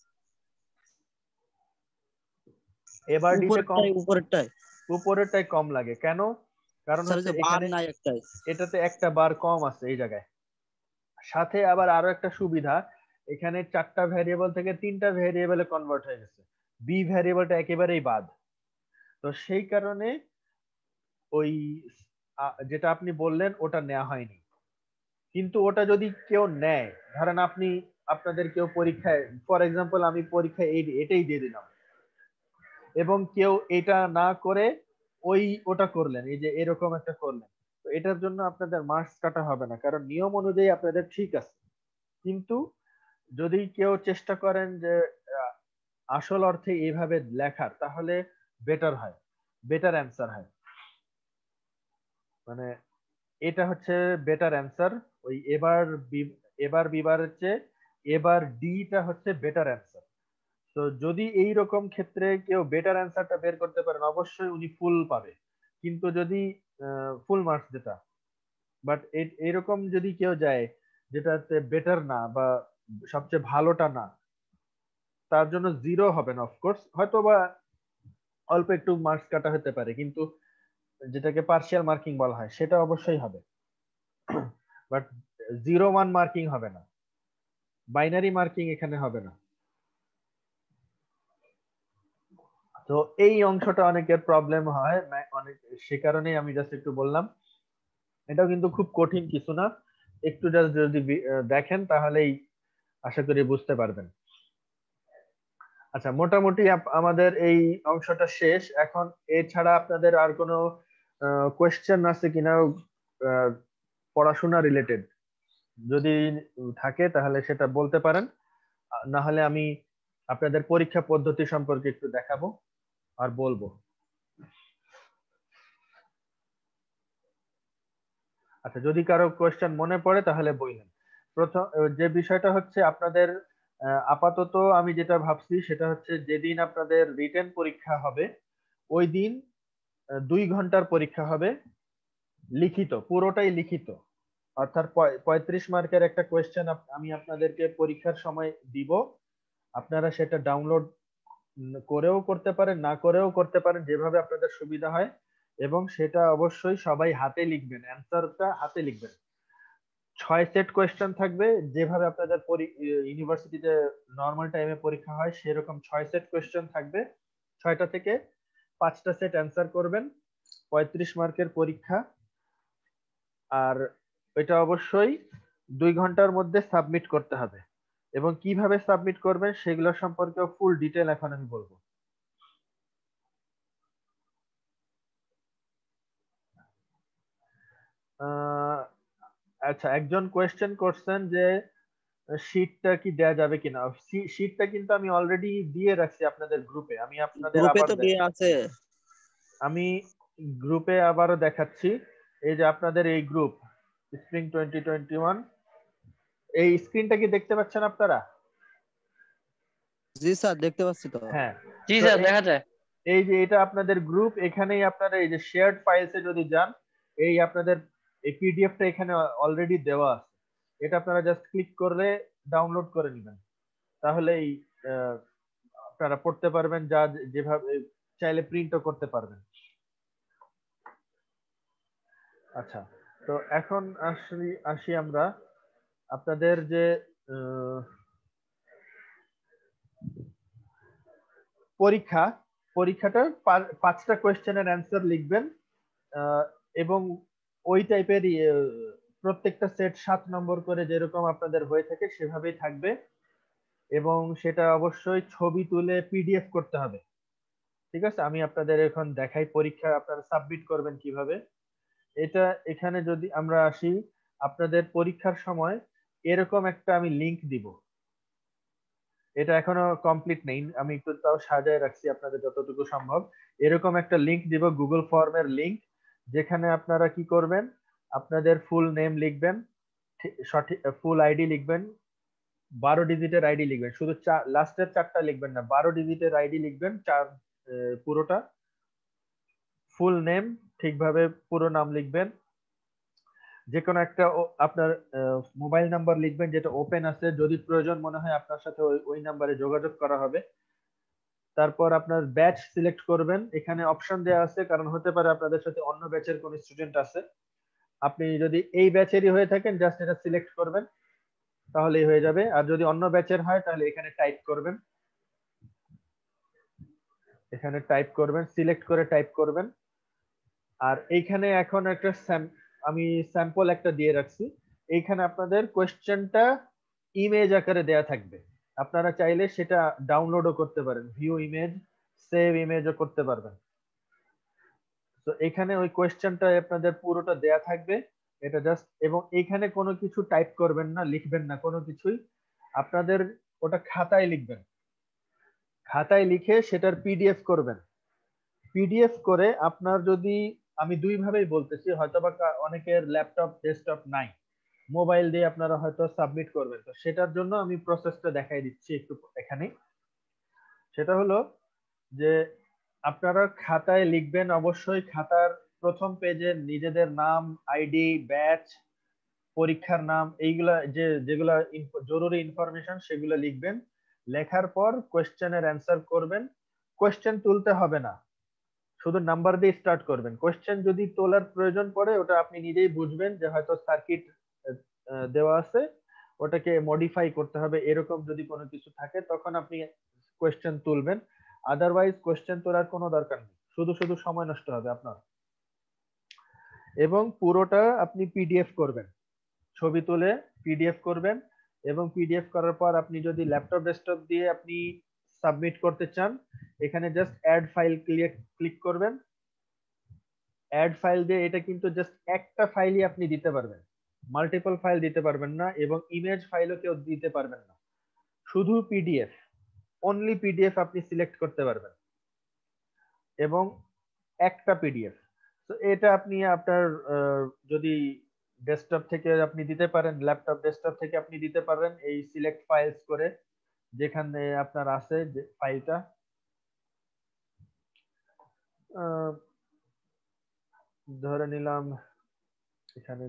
এবার ডিতে কম, উপরেরটায়। উপরেরটায় কম লাগে কেন? কারণ স্যার হচ্ছে যে বার এখানে নাই একটাই। এটাতে একটা বার কম আছে এই জায়গায়। সাথে আবার আরো একটা সুবিধা, এখানে 4টা ভ্যারিয়েবল থেকে 3টা ভ্যারিয়েবলে কনভার্ট হয়ে গেছে, বি ভ্যারিয়েবলটা একেবারেই বাদ। তো সেই কারণে ওই যেটা আপনি বললেন ওটা নেওয়া হয়নি। কিন্তু ওটা যদি কেউ নেয়, ধরেন আপনি, আপনাদের কেউ পরীক্ষায়, ফর এক্সাম্পল আমি পরীক্ষায় এটাই দিয়ে দিলাম, এবং কেউ এটা না করে ওটা করলেন, এই যে এরকম একটা করলেন, তো এটার জন্য আপনাদের মার্কস কাটা হবে না, কারণ নিয়ম অনুযায়ী আপনাদের ঠিক আছে। কিন্তু যদি কেউ চেষ্টা করেন যে আহ, আসল অর্থে এইভাবে লেখার, তাহলে বেটার হয়, বেটার অ্যান্সার হয়। মানে এটা হচ্ছে বেটার অ্যান্সার। ওই এবার বিবার হচ্ছে এবার ডিটা হচ্ছে বেটার অ্যান্সার। তো যদি এই রকম ক্ষেত্রে কেউ বেটার অ্যান্সারটা বের করতে পারেন, অবশ্যই উনি ফুল পাবে। কিন্তু যদি ফুল মার্কস যেটা, বাট এইরকম যদি কেউ যায় যেটাতে বেটার না বা সবচেয়ে ভালোটা না, তার জন্য জিরো হবে না। অফকোর্স হয়তো বা অল্প একটু মার্কস কাটা হতে পারে, কিন্তু যেটাকে পার্শিয়াল মার্কিং বলা হয় সেটা অবশ্যই হবে, বাট 0-1 মার্কিং হবে না, বাইনারি মার্কিং এখানে হবে না। তো এই অংশটা অনেকের প্রবলেম হয়, অনেক, সে কারণেই আমি জাস্ট একটু বললাম। এটাও কিন্তু খুব কঠিন কিছু না, একটু জাস্ট যদি দেখেন তাহলেই আশা করি বুঝতে পারবেন। আচ্ছা, মোটামুটি আমাদের এই অংশটা শেষ। এখন এছাড়া আপনাদের আর কোনো কোয়েশ্চেন আছে কিনা পড়াশোনা রিলেটেড? যদি থাকে তাহলে সেটা বলতে পারেন, না হলে আমি আপনাদের পরীক্ষা পদ্ধতি সম্পর্কে একটু দেখাবো আর বলবো। আচ্ছা, যদি কারো কোয়েশ্চেন মনে পড়ে তাহলে বললেন। প্রথম যে বিষয়টা হচ্ছে আপনাদের, আপাতত আমি যেটা ভাবছি সেটা হচ্ছে, যেদিন আপনাদের রিটেন পরীক্ষা হবে ওই দিন 2 ঘন্টার পরীক্ষা হবে, লিখিত, পুরোটাই লিখিত। অর্থাৎ 35 মার্কের একটা কোয়েশ্চেন আমি আপনাদেরকে পরীক্ষার সময় দিব। আপনারা সেটা ডাউনলোড করেও করতে পারেন, না করেও করতে পারেন, যেভাবে আপনাদের সুবিধা হয়। এবং সেটা অবশ্যই সবাই হাতে লিখবেন, অ্যান্সারটা হাতে লিখবেন। 6 সেট কোয়েশ্চেন থাকবে, যেভাবে আপনাদের ইউনিভার্সিটিতে নর্মাল টাইমে পরীক্ষা হয় সেরকম 6 সেট কোয়েশ্চেন থাকবে। 6টা থেকে 5টা সেট অ্যান্সার করবেন, 35 মার্কের পরীক্ষা। আর এটা অবশ্যই 2 ঘন্টার মধ্যে সাবমিট করতে হবে, এবং কিভাবে সাবমিট করবেন সেগুলো সম্পর্কে ফুল ডিটেল এখন আমি বলবো। আচ্ছা, একজন কোয়েশ্চেন করছেন যে শীটটা কি দেয়া যাবে কিনা। শীটটা কিন্তু আমি অলরেডি দিয়ে রাখছি আপনাদের গ্রুপে, আমি আপনাদের গ্রুপে আবার তো দিয়ে আছে। আমি গ্রুপে আবারও দেখাচ্ছি। এই যে আপনাদের এই গ্রুপ স্প্রিং 2021, এই স্ক্রিনটা কি দেখতে পাচ্ছেন আপনারা? জি স্যার দেখতে পাচ্ছি তো। হ্যাঁ, জি তো স্যার দেখা যায়। এই যে এটা আপনাদের গ্রুপ, এখানেই আপনারা এই যে শেয়ার্ড ফাইলসে যদি যান, এই আপনাদের এই পিডিএফটা এখানে অলরেডি দেওয়া আছে। এটা আপনারা জাস্ট ক্লিক করলে ডাউনলোড করে নেবেন, তাহলেই আপনারা পড়তে পারবেন, যা যেভাবে চাইলে প্রিন্টও করতে পারবেন। আচ্ছা, তো এখন আসি আমরা আপনাদের যে পরীক্ষাটার 5টা কোয়েশ্চেনের অ্যান্সার লিখবেন, এবং ওই টাইপের প্রত্যেকটা সেট 7 নম্বর করে যেরকম আপনাদের হয়ে থাকে সেভাবেই থাকবে, এবং সেটা অবশ্যই ছবি তুলে পিডিএফ করতে হবে। ঠিক আছে, আমি আপনাদের এখন দেখাই পরীক্ষা আপনারা সাবমিট করবেন কিভাবে। এটা এখানে যদি আমরা আসি, আপনাদের পরীক্ষার সময় এরকম একটা আমি লিংক দিব। এটা এখনো কমপ্লিট নেই, আমি একটু তাও সাজায় রাখছি আপনাদের যতটুকু সম্ভব। এরকম একটা লিংক দিব, গুগল ফর্মের লিংক, যেখানে আপনারা কি করবেন, আপনাদের ফুল নেম লিখবেন, সঠিক ফুল আইডি লিখবেন, 12 ডিজিটের আইডি লিখবেন, শুধু লাস্টের 4টা লিখবেন না, 12 ডিজিটের আইডি লিখবেন, পুরোটা ফুল নেম ঠিকভাবে পুরো নাম লিখবেন। যে কোনো একটা আপনার মোবাইল নাম্বার লিখবেন যেটা ওপেন আছে, যদি প্রয়োজন মনে হয় আপনার সাথে ওই নাম্বারে যোগাযোগ করা হবে। তারপর আপনার ব্যাচ সিলেক্ট করবেন, এখানে অপশন দেওয়া আছে, কারণ হতে পারে আপনাদের সাথে অন্য ব্যাচের কোন স্টুডেন্ট আছে। আপনি যদি এই ব্যাচেরই হয়ে থাকেন জাস্ট এটা সিলেক্ট করবেন, তাহলেই হয়ে যাবে। আর যদি অন্য ব্যাচের হয় তাহলে এখানে টাইপ করবেন, সিলেক্ট করে টাইপ করবেন। আর এইখানে এখন একটা আমি স্যাম্পল একটা দিয়ে রাখছি, এইখানে আপনাদের কোয়েশ্চেনটা ইমেজ আকারে দেয়া থাকবে, আপনারা চাইলে সেটা ডাউনলোডও করতে পারেন, ভিউ ইমেজ, সেভ ইমেজও করতে পারবেন। তো এখানে ওই কোয়েশ্চেনটা আপনাদের পুরোটা দেয়া থাকবে, এটা জাস্ট, এবং এইখানে কোনো কিছু টাইপ করবেন না, লিখবেন না কোনো কিছুই, আপনাদের ওটা খাতায় লিখবেন, খাতায় লিখে সেটার পিডিএফ করবেন। পিডিএফ করে আপনার যদি, আমি দুই ভাবেই বলতেছি, হয়তোবা অনেকের ল্যাপটপ ডেস্কটপ নাই, মোবাইল দিয়ে আপনারা হয়তো সাবমিট করবেন, তো সেটার জন্য আমি প্রসেসটা দেখাই দিচ্ছি একটু এখানে। সেটা হলো যে আপনারা খাতায় লিখবেন, অবশ্যই খাতার প্রথম পেজে নিজেদের নাম, আইডি, ব্যাচ, পরীক্ষার নাম, এইগুলা যেগুলা জরুরি ইনফরমেশন সেগুলো লিখবেন। লেখার পর কোয়েশ্চেনের অ্যান্সার করবেন। কোয়েশ্চেন তুলতে হবে না, শুধু নাম্বার দিয়ে স্টার্ট করবেন। কোয়েশ্চেন যদি তোলার প্রয়োজন পড়ে ওটা আপনি নিজেই বুঝবেন যে হয়তো সার্কিট দেওয়া আছে, ওটাকে মডিফাই করতে হবে, এরকম যদি কোনো কিছু থাকে তখন আপনি কোয়েশ্চেন তুলবেন। আদারওয়াইজ কোয়েশ্চেন তোলার কোনো দরকার নেই, শুধু শুধু সময় নষ্ট হবে আপনার। এবং পুরোটা আপনি পিডিএফ করবেন, ছবি তুলে পিডিএফ করবেন, এবং পিডিএফ করার পর আপনি যদি ল্যাপটপ ডেস্কটপ দিয়ে আপনি সাবমিট করতে চান, এখানে জাস্ট অ্যাড ফাইল ক্লিক করবেন। অ্যাড ফাইল দিয়ে এটা কিন্তু জাস্ট একটা ফাইলই আপনি দিতে পারবেন, মাল্টিপল ফাইল দিতে পারবেন না, এবং ইমেজ ফাইলও কেউ দিতে পারবেন না, শুধু পিডিএফ, অনলি পিডিএফ আপনি সিলেক্ট করতে পারবেন, এবং একটা পিডিএফ। তো এটা আপনি আপনার যদি ডেস্কটপ থেকে আপনি দিতে পারেন, ল্যাপটপ ডেস্কটপ থেকে আপনি দিতে পারেন, এই সিলেক্ট ফাইলস করে যেখানে আপনার আছে যে ফাইলটা, ধরে নিলাম এখানে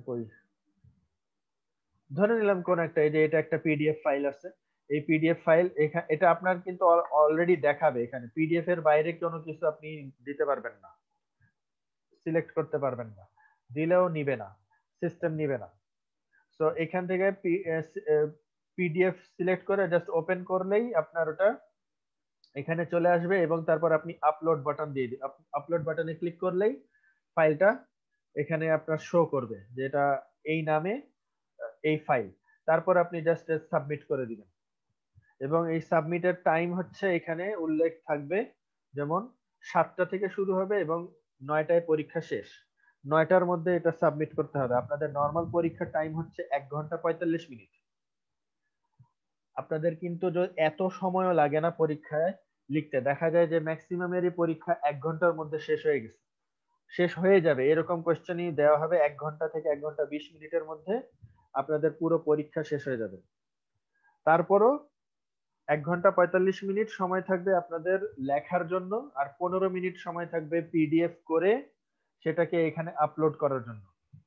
ধরে নিলাম কোন একটা, এই যে এটা একটা পিডিএফ ফাইল আছে, এই পিডিএফ ফাইল এটা আপনার কিন্তু অলরেডি দেখাবে, এখানে পিডিএফ এর বাইরে কোনো কিছু আপনি দিতে পারবেন না, সিলেক্ট করতে পারবেন না, দিলেও নিবে না, সিস্টেম নিবে না। সো এখান থেকে পিডিএফ সিলেক্ট করে জাস্ট ওপেন করলেই আপনার ওটা এখানে চলে আসবে, এবং তারপর আপনি আপলোড বাটন দিয়ে দিন, আপলোড বাটনে ক্লিক করলেই ফাইলটা এখানে আপনার শো করবে যে এটা এই নামে এই ফাইল। তারপর আপনি জাস্ট সাবমিট করে দিবেন, এবং এই সাবমিটের টাইম হচ্ছে এখানে উল্লেখ থাকবে, যেমন 7টা থেকে শুরু হবে এবং 9টায় পরীক্ষা শেষ, 9টার মধ্যে এটা সাবমিট করতে হবে। আপনাদের নর্মাল পরীক্ষার টাইম হচ্ছে 1 ঘন্টা 45 মিনিট। আপনাদের কিন্তু এত সময়ও লাগে না পরীক্ষায় লিখতে, দেখা যায় যে ম্যাক্সিমামেরই পরীক্ষা 1 ঘন্টার মধ্যে শেষ হয়ে গেছে, শেষ হয়ে যাবে, এরকম কোশ্চেনই দেওয়া হবে 1 ঘন্টা থেকে 1 ঘন্টা 20 মিনিটের মধ্যে আপনাদের পুরো পরীক্ষা শেষ হয়ে যাবে। তারপরও 1 ঘন্টা 45 মিনিট সময় থাকবে আপনাদের লেখার জন্য, আর 15 মিনিট সময় থাকবে পিডিএফ করে সেটাকে এখানে আপলোড করার জন্য।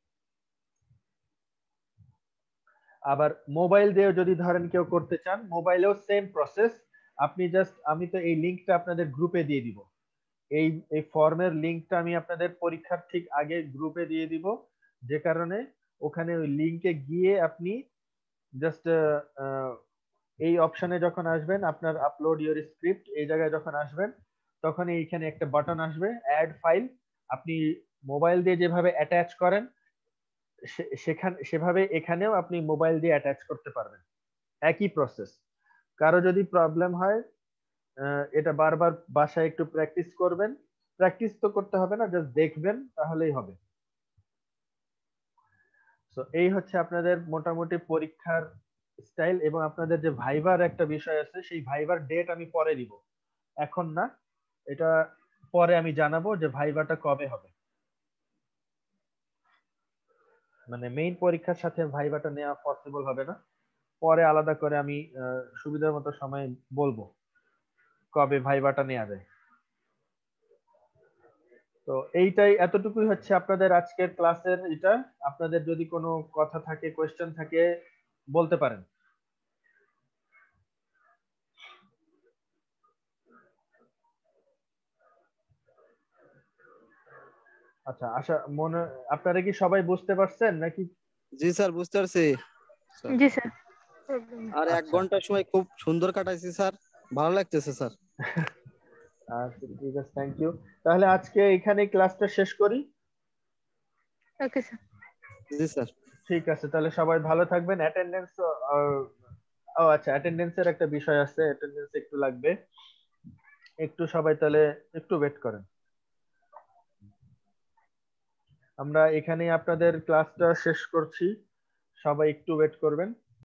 আবার মোবাইল দিয়ে যদি ধরেন কেউ করতে চান, মোবাইলেও সেম প্রসেস। আপনি জাস্ট, আমি তো এই লিংকটা আপনাদের গ্রুপে দিয়ে দিব, এই এই ফর্মের লিংকটা আমি আপনাদের পরীক্ষার ঠিক আগে গ্রুপে দিয়ে দিব, যে কারণে ওখানে ওই লিংকে গিয়ে আপনি জাস্ট এই অপশনে যখন আসবেন, আপনার আপলোড ইউর স্ক্রিপ্ট এই জায়গায় যখন আসবেন, তখন এইখানে একটা বাটন আসবে অ্যাড ফাইল। আপনি মোবাইল দিয়ে যেভাবে অ্যাটাচ করেন সেভাবে এখানেও আপনি মোবাইল দিয়ে অ্যাটাচ করতে পারবেন, একই প্রসেস। কারো যদি প্রবলেম হয়, এটা বারবার বাসায় একটু প্র্যাকটিস করবেন। প্র্যাকটিস তো করতে হবে না, জাস্ট দেখবেন তাহলেই হবে। তো এই হচ্ছে আপনাদের মোটামুটি পরীক্ষার স্টাইল। এবং আপনাদের যে ভাইবার একটা বিষয় আছে, সেই ভাইবার ডেট আমি পরে দিব, এখন না, এটা পরে আমি জানাবো যে ভাইবাটা কবে হবে। মানে মেইন পরীক্ষার সাথে ভাইবাটা নেওয়া পসিবল হবে না, পরে আলাদা করে আমি সুবিধার মতো সময় বলবো কবে ভাইবাটা নেওয়া যায়। তো এইটাই, এতটুকুই হচ্ছে আপনাদের আজকের ক্লাসের এটা। আপনাদের যদি কোনো কথা থাকে, কোয়েশ্চেন থাকে, বলতে পারেন। আচ্ছা, আশা মনে, আপনারা কি সবাই বুঝতে পারছেন নাকি? জি স্যার, বুঝতে পারছি স্যার। জি স্যার। আর 1 আচ্ছা ঘন্টার সময় খুব সুন্দর কাটাইছি স্যার, ভালো লাগতেছে স্যার। আচ্ছা, ঠিক আছে, থ্যাংক ইউ। তাহলে আজকে এখানে ক্লাসটা শেষ করি। Okay sir. জি স্যার। ঠিক আছে, তাহলে সবাই ভালো থাকবেন। অ্যাটেন্ডেন্স, ও আচ্ছা, অ্যাটেন্ডেন্সের একটা বিষয় আছে, অ্যাটেন্ডেন্স একটু লাগবে, একটু সবাই তাহলে একটু ওয়েট করেন। আমরা এখানেই আপনাদের ক্লাসটা শেষ করছি, সবাই একটু ওয়েট করবেন।